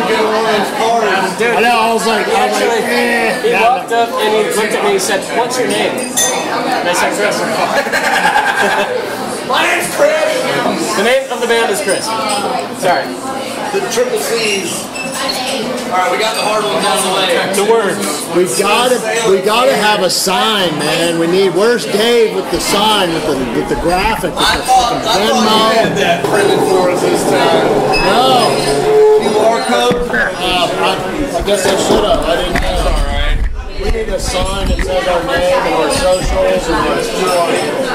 I know. I was like,
he walked up and he looked at me and he said, "What's your name?" And I said, "Chris."
My name's Chris.
The name of the band is Chris. Sorry.
The triple C's. Alright, we got the hard one down the way.
The words.
we gotta have a sign, man. We need. Where's Dave with the sign with the graphic? With the fucking
I thought you had that printed for us this time.
No.
QR code?
I guess I should have. I didn't know.
Alright.
We need a sign that says our name and our socials and our QR.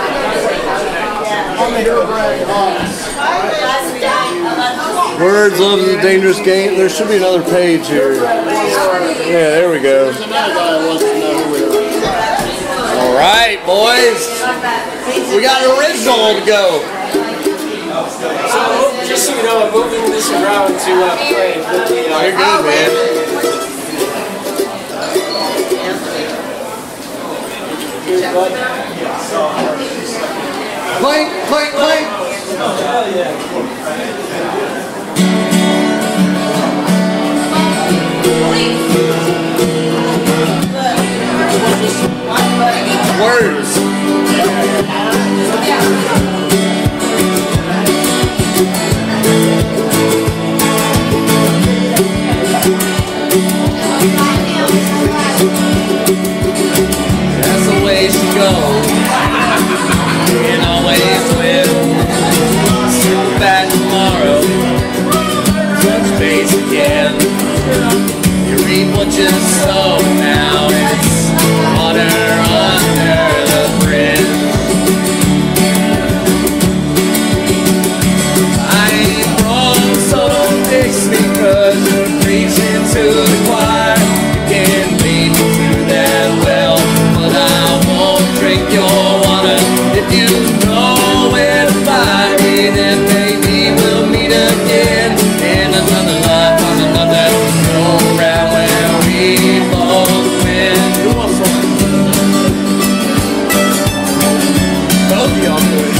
Words, love is a dangerous game. There should be another page here. Yeah, there we go.
There's another guy who wants to know who we are.
Alright, boys. We got an original to go.
So, just so you know, I'm moving this around to play with the.
You're good, man. Clink, clink, clink. Words. That's the way she goes. And always will. Sit back tomorrow. Touch base again. You reap what you sow now. It's water under the bridge. I ain't wrong, so don't fix me, 'cause you're preaching to the choir. You can't lead me to that well, but I won't drink your water. If you know where to find me, then maybe we'll meet again in another life, on another go round where we both win. Both of y'all do it.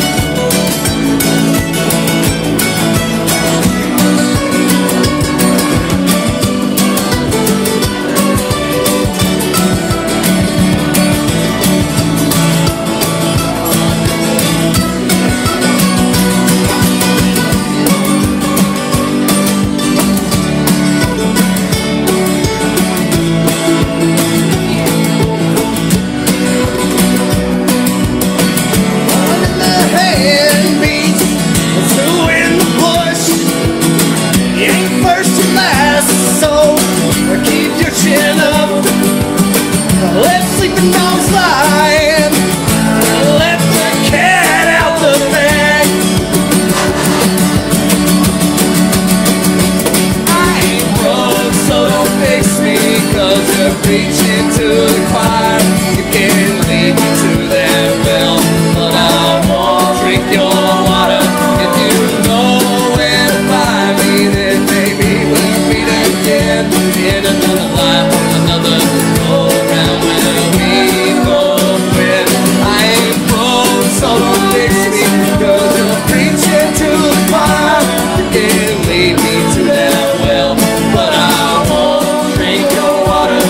Reaching to the choir, you can't lead me to that well, but I won't drink your water. If you know where to find me, then maybe we'll meet again in another life, another go round where we both win. I ain't broke, so don't fix me, 'cause you're preaching to the choir. You can't lead me to that well, but I won't drink your water.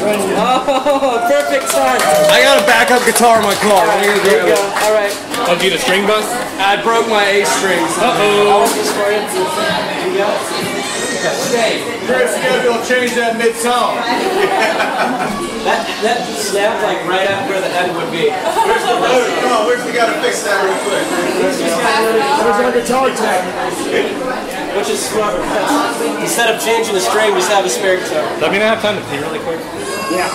Oh, perfect time.
I got a backup guitar in my car.
There you go. All right.
Oh, did you get a string bust?
I broke my A strings.
I'll work this for you. You got it.
Chris, you gotta be able to change that mid-tone.
That snapped like right up where the head would be.
Where's the motor? Come on, we gotta fix that real quick.
There's our guitar tech.
Which is smart. Instead of changing the string, just have a spare guitar.
Does that mean I have time to pee really quick?
Yeah.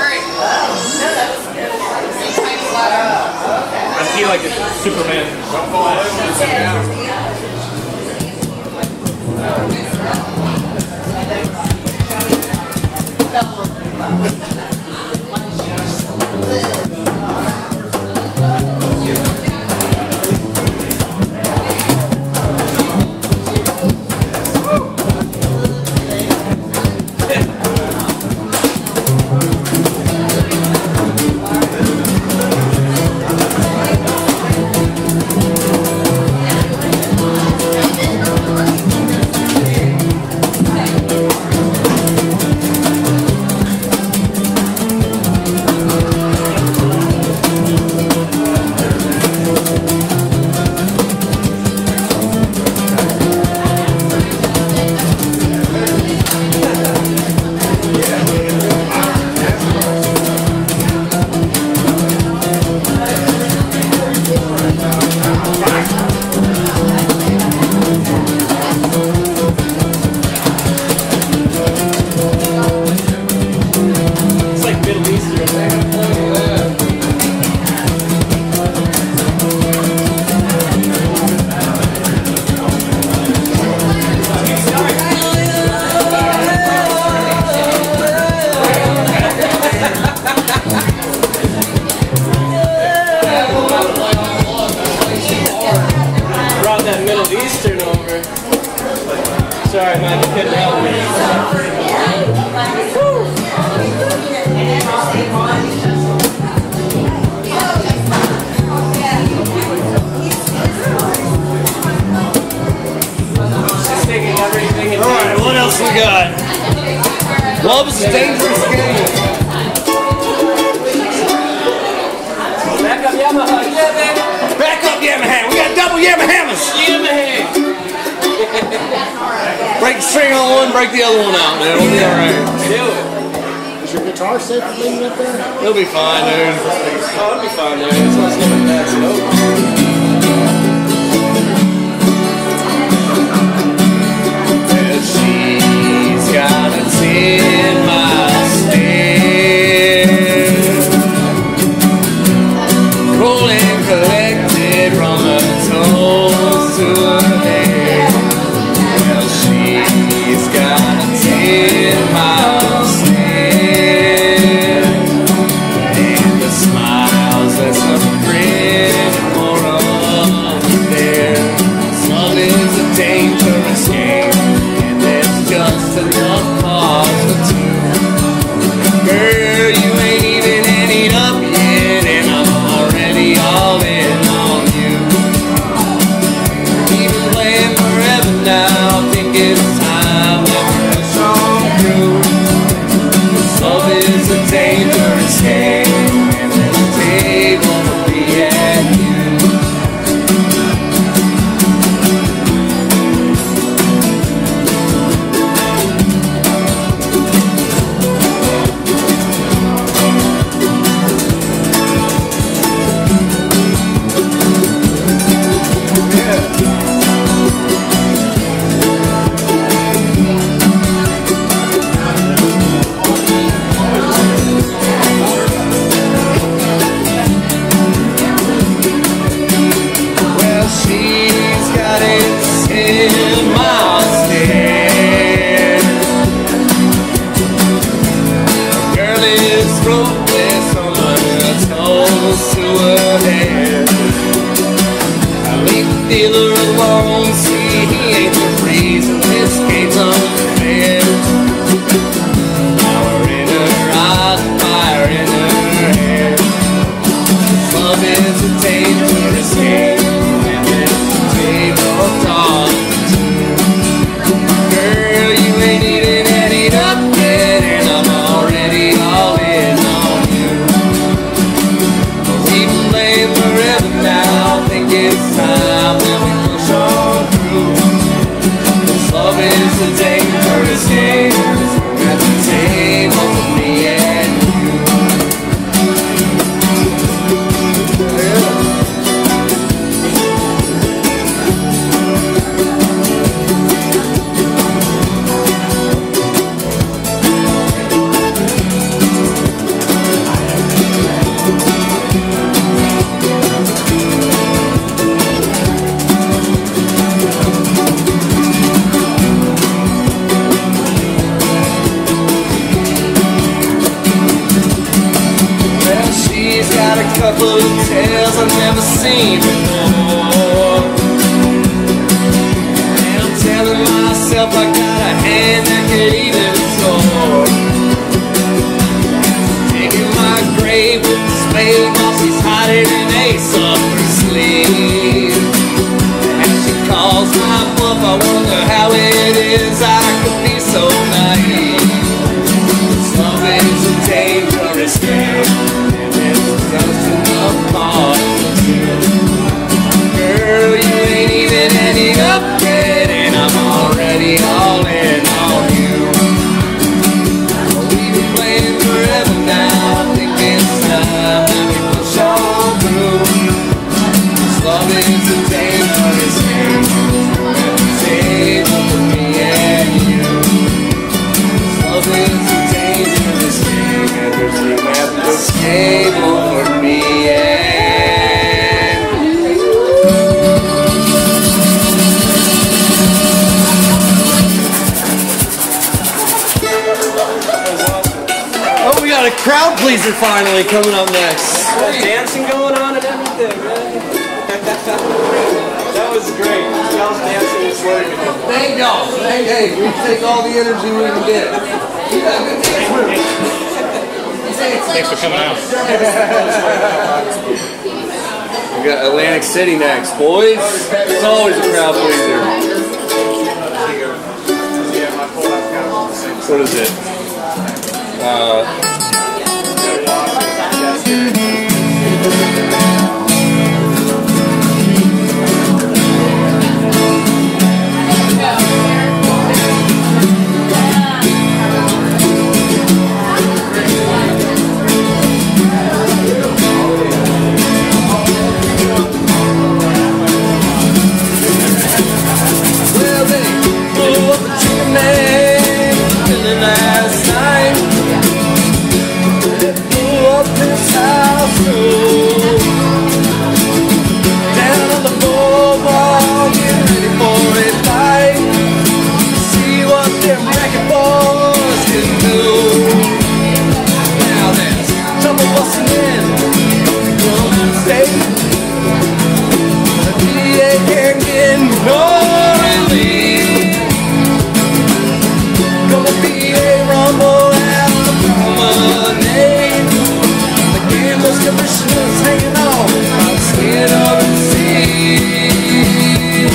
I feel like it's Superman.
Sorry, man, you couldn't help me. Just taking everything in.
Alright, what else we got? Love is a dangerous game.
Back up Yamaha, yeah, baby.
Back up Yamaha. We got double Yamahamas.
Yamaha.
Break the string on one, break the other one out, man. It'll be alright.
Do it.
Is your guitar safe for leaving up there?
It'll be fine, dude.
Oh, it'll be fine there. As long as nobody backs it over.
Well, she's got a 10-mile stare, rolling collected from her toes to her hair. Well, she's got a 10-mile stare, and the smiles that some grin more of there. Love is a dangerous game, and there's just enough cause for two. Girl, you ain't even ended up yet, and I'm already all in on you. We've been playing forever now, think it's time that we push on through. Love is a dangerous game, and the table will be at you. Well, she's got a 10-mile stare. Girl is ruthless on her toes to her hair. I leave the dealer alone, see he ain't the reason this game's unfair. Power in her eyes, fire in her hair. Love is a dangerous game, and there's a table talk. Girl, you ain't even ended up yet, and I'm already all
world full of tales I've never seen before. And I'm telling myself I got a hand that can even soar. Digging my grave with the spade while she's hiding an ace up her sleeve. And she calls my bluff, I wonder how it is I could be so naive. Love is a dangerous game, and it's nothing apart from you. Girl, you ain't even ending up yet, and I'm already all in on you. We've been playing forever now, I think it's time that we push on through. This love is a dangerous game, at the table for me and you. This love is a dangerous game, at the table for me and you.
Oh, we got a crowd pleaser finally coming up next.
Dancing going on and everything, man. That was great. Y'all's dancing is working.
Thank y'all. Hey, we take all the energy we can get.
Thanks for coming out.
We got Atlantic City next, boys. It's always a crowd pleaser. What is it?
Well, they blew up the chicken man last night. They blew up this house too. Down on the boardwalk, getting ready for a fight. See what them racket boys can do. Now there's trouble busting in from the state. The DA can't get no relief. Gonna be a rumble out of promenade. The gambler's commissioner's hanging on by the skin of the seat.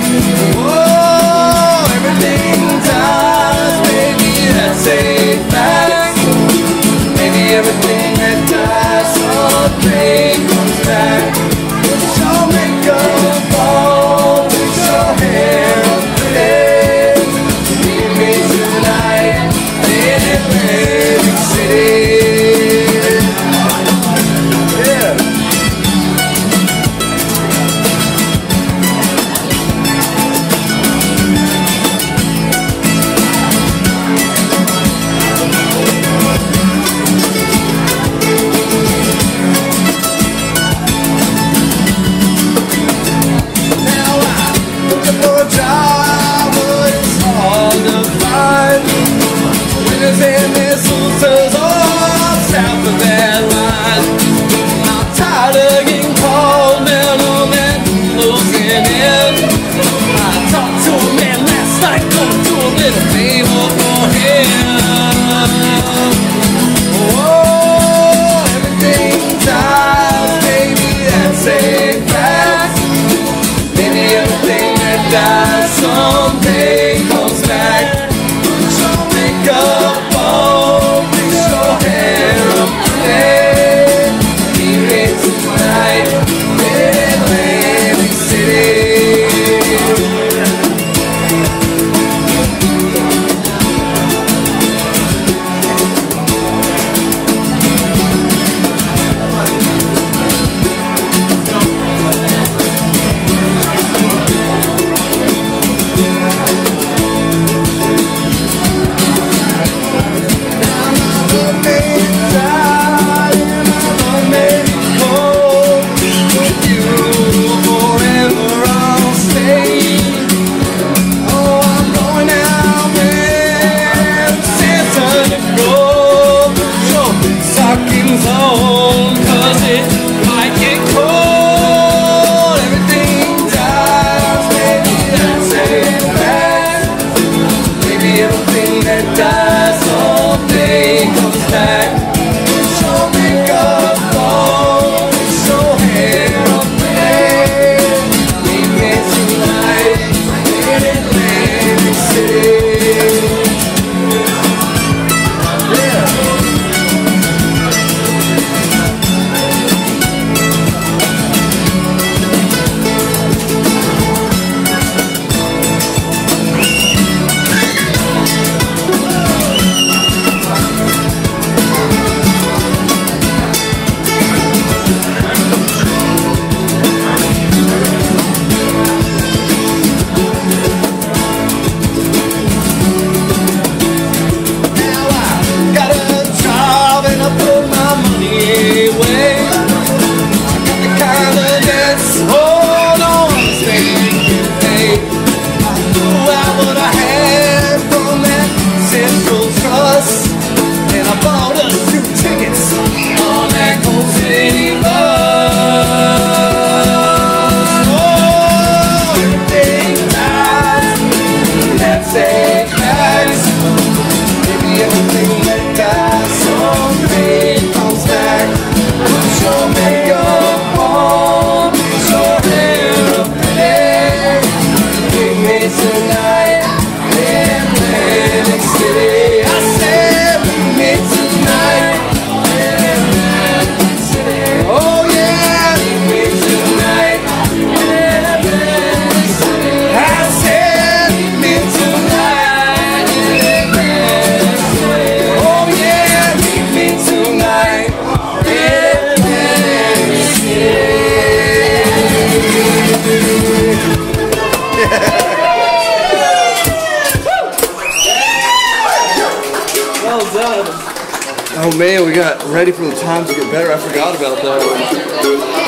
Whoa, everything dies, maybe that's a fact. Maybe everything that dies someday comes back. Put your makeup on, put your hair up there. Meet me tonight in Atlantic City. Yeah. Now I'm looking for a job, but it's hard to find. Winners and mistletoes all south of that line. I'm tired of getting called down on that losing end. I talked to a man last night, gonna do a little favor for him. Whoa, everything dies, baby, that's a fact. Maybe everything that dies someday comes back. Put your makeup on, fix your hair up today. Meet me tonight in Atlantic City. Stockings on, 'cause it
Oh man, we got ready for the times to get better. I forgot about that.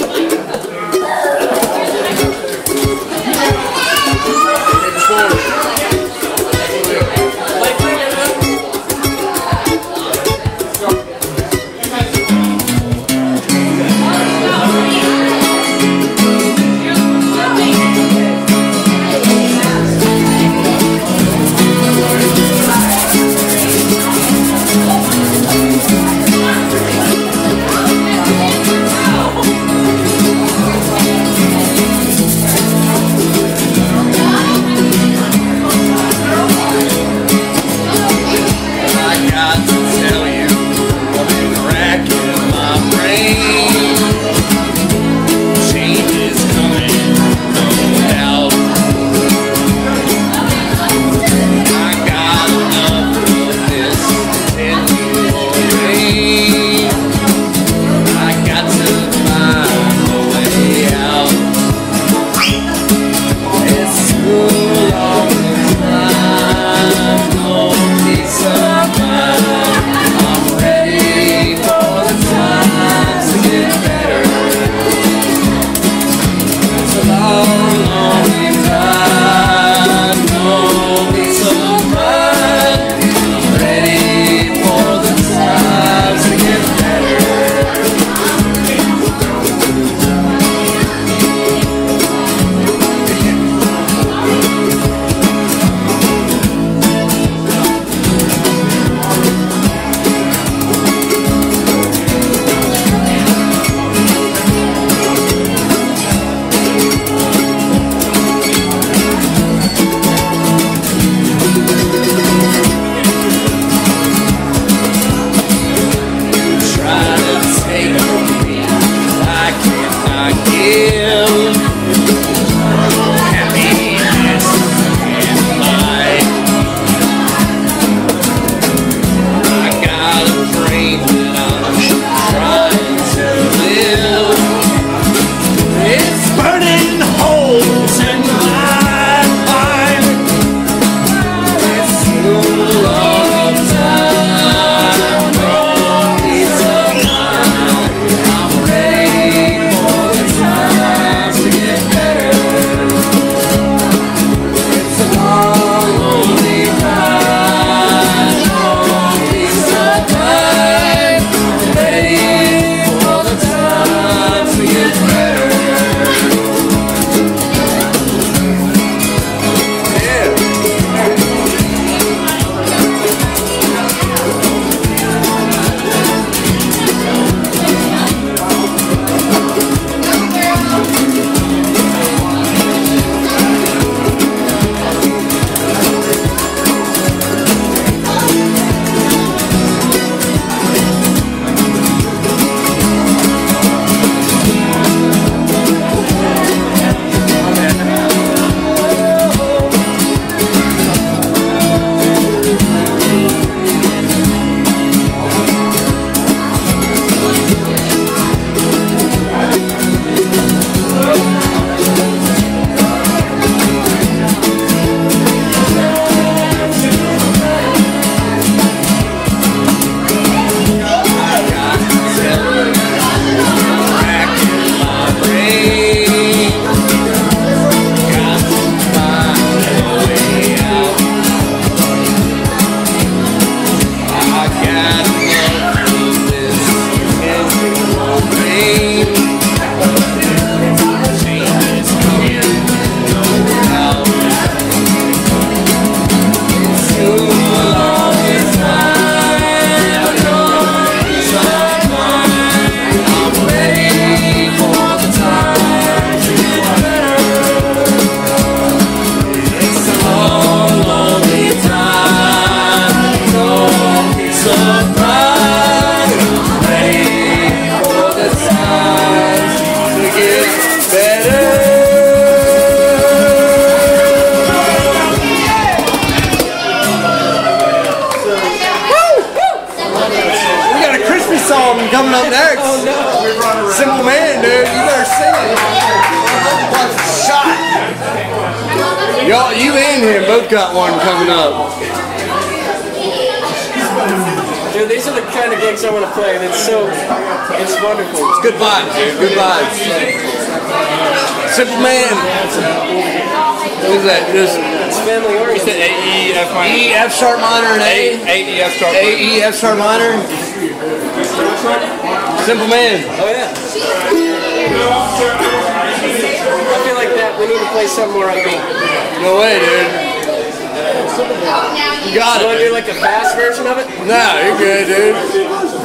coming up next. Oh, no. Simple Man, dude. You better sing it. Shot. Y'all, you and him both got one coming up.
Dude, these are the kind of gigs I want to play, and it's wonderful.
It's good vibes, dude. Good vibes. Simple Man. What is that? Just
It's family oriented.
A, E, F minor.
E, F sharp minor, and A.
A, E, F sharp
A,
minor.
E, F sharp minor. Simple Man.
Oh yeah. I feel like that. We need to play something more upbeat.
No way, dude. You got
You want to
it.
do like a fast version of it?
No, you're good, dude.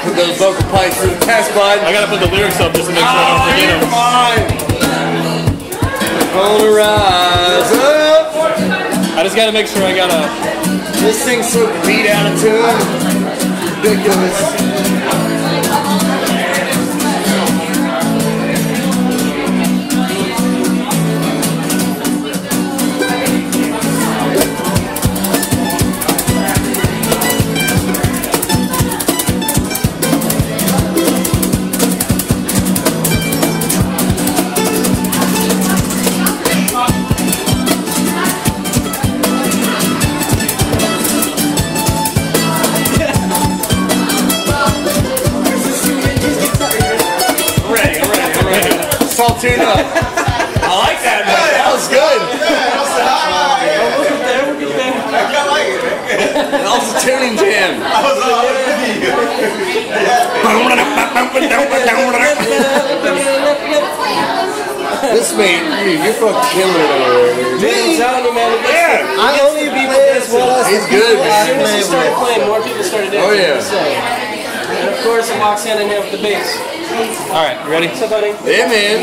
Put those vocal pipes through the test, bud.
I gotta put the lyrics up just to make sure I don't forget them.
Come on. Gonna rise up.
I just gotta make sure I got a.
This thing's so beat out of tune. Ridiculous. It's all tuned up. I like that, man. That was good. That was a tuning jam. This man, you're fucking killing it over there.
Dude, I'm telling you, man.
Yeah.
I only play as well as
He's good,
as soon
man.
as he started playing, more people started dancing.
Oh, yeah.
And of course, it walks hand in hand with the bass.
All right, you ready?
So, buddy.
Yeah, man.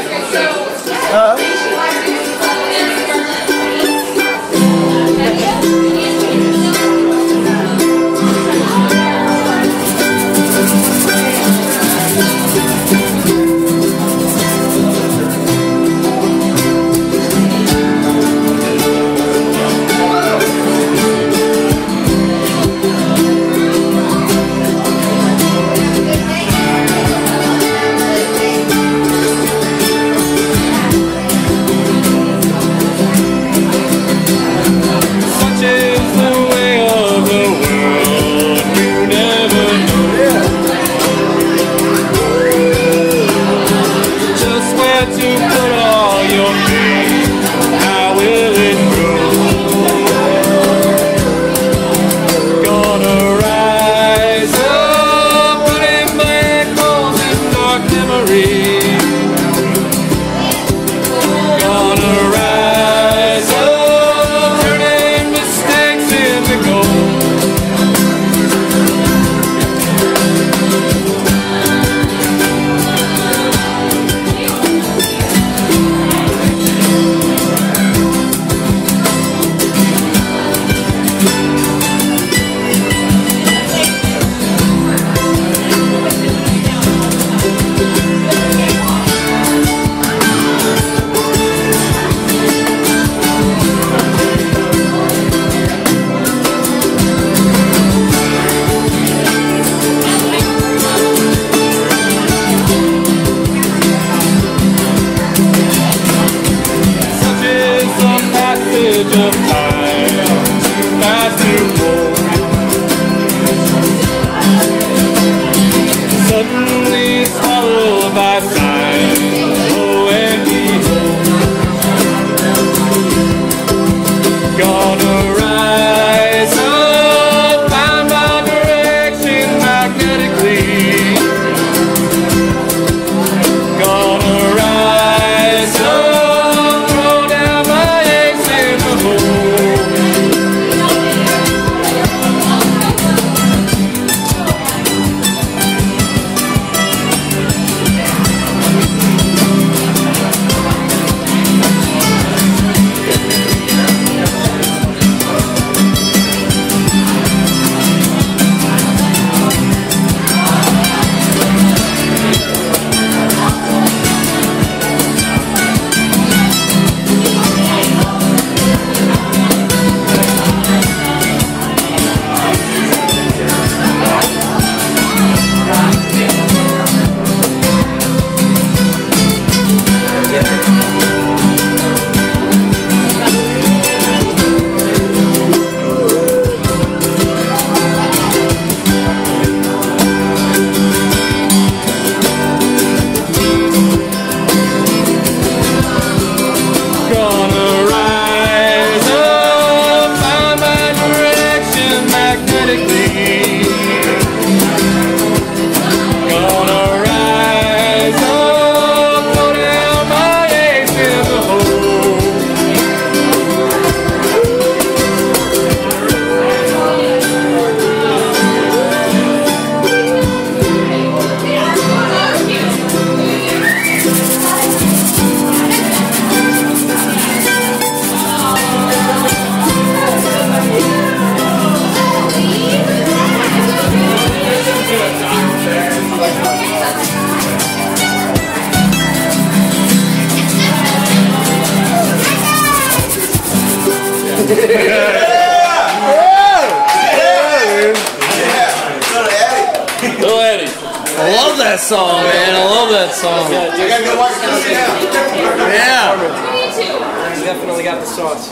Little Eddie. I love that song, man. I love that song.
I gotta go watch this now.
Yeah.
He's definitely got the sauce.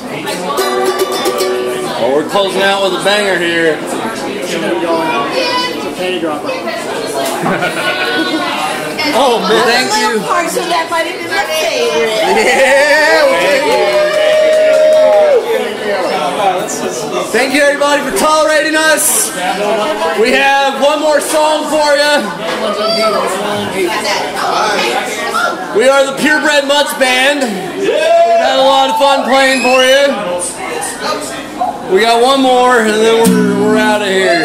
Well, we're closing out with a banger here.
It's a penny dropper.
Oh, man. Thank you.
Parts of that might have been my favorite.
Thank you, everybody, for tolerating us. We have one more song for you. We are the Purebred Mutts Band. We've had a lot of fun playing for you. We got one more, and then we're out of here.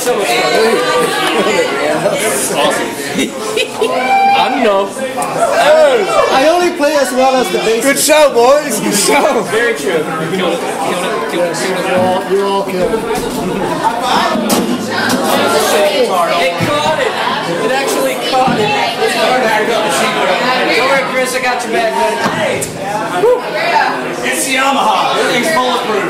so much fun. I don't know.
I only play as well as the bass.
Good show, boys. Good show.
Very true. Killed it.
You're all killed.
It caught it. It actually caught it. Don't worry, Chris. I got your back, buddy.
It's the Yamaha. Everything's bulletproof.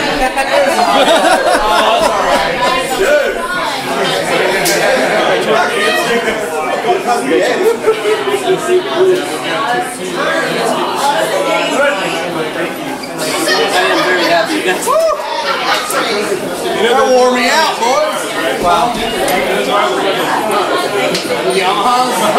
That wore me out, boys. Wow. Yamahas.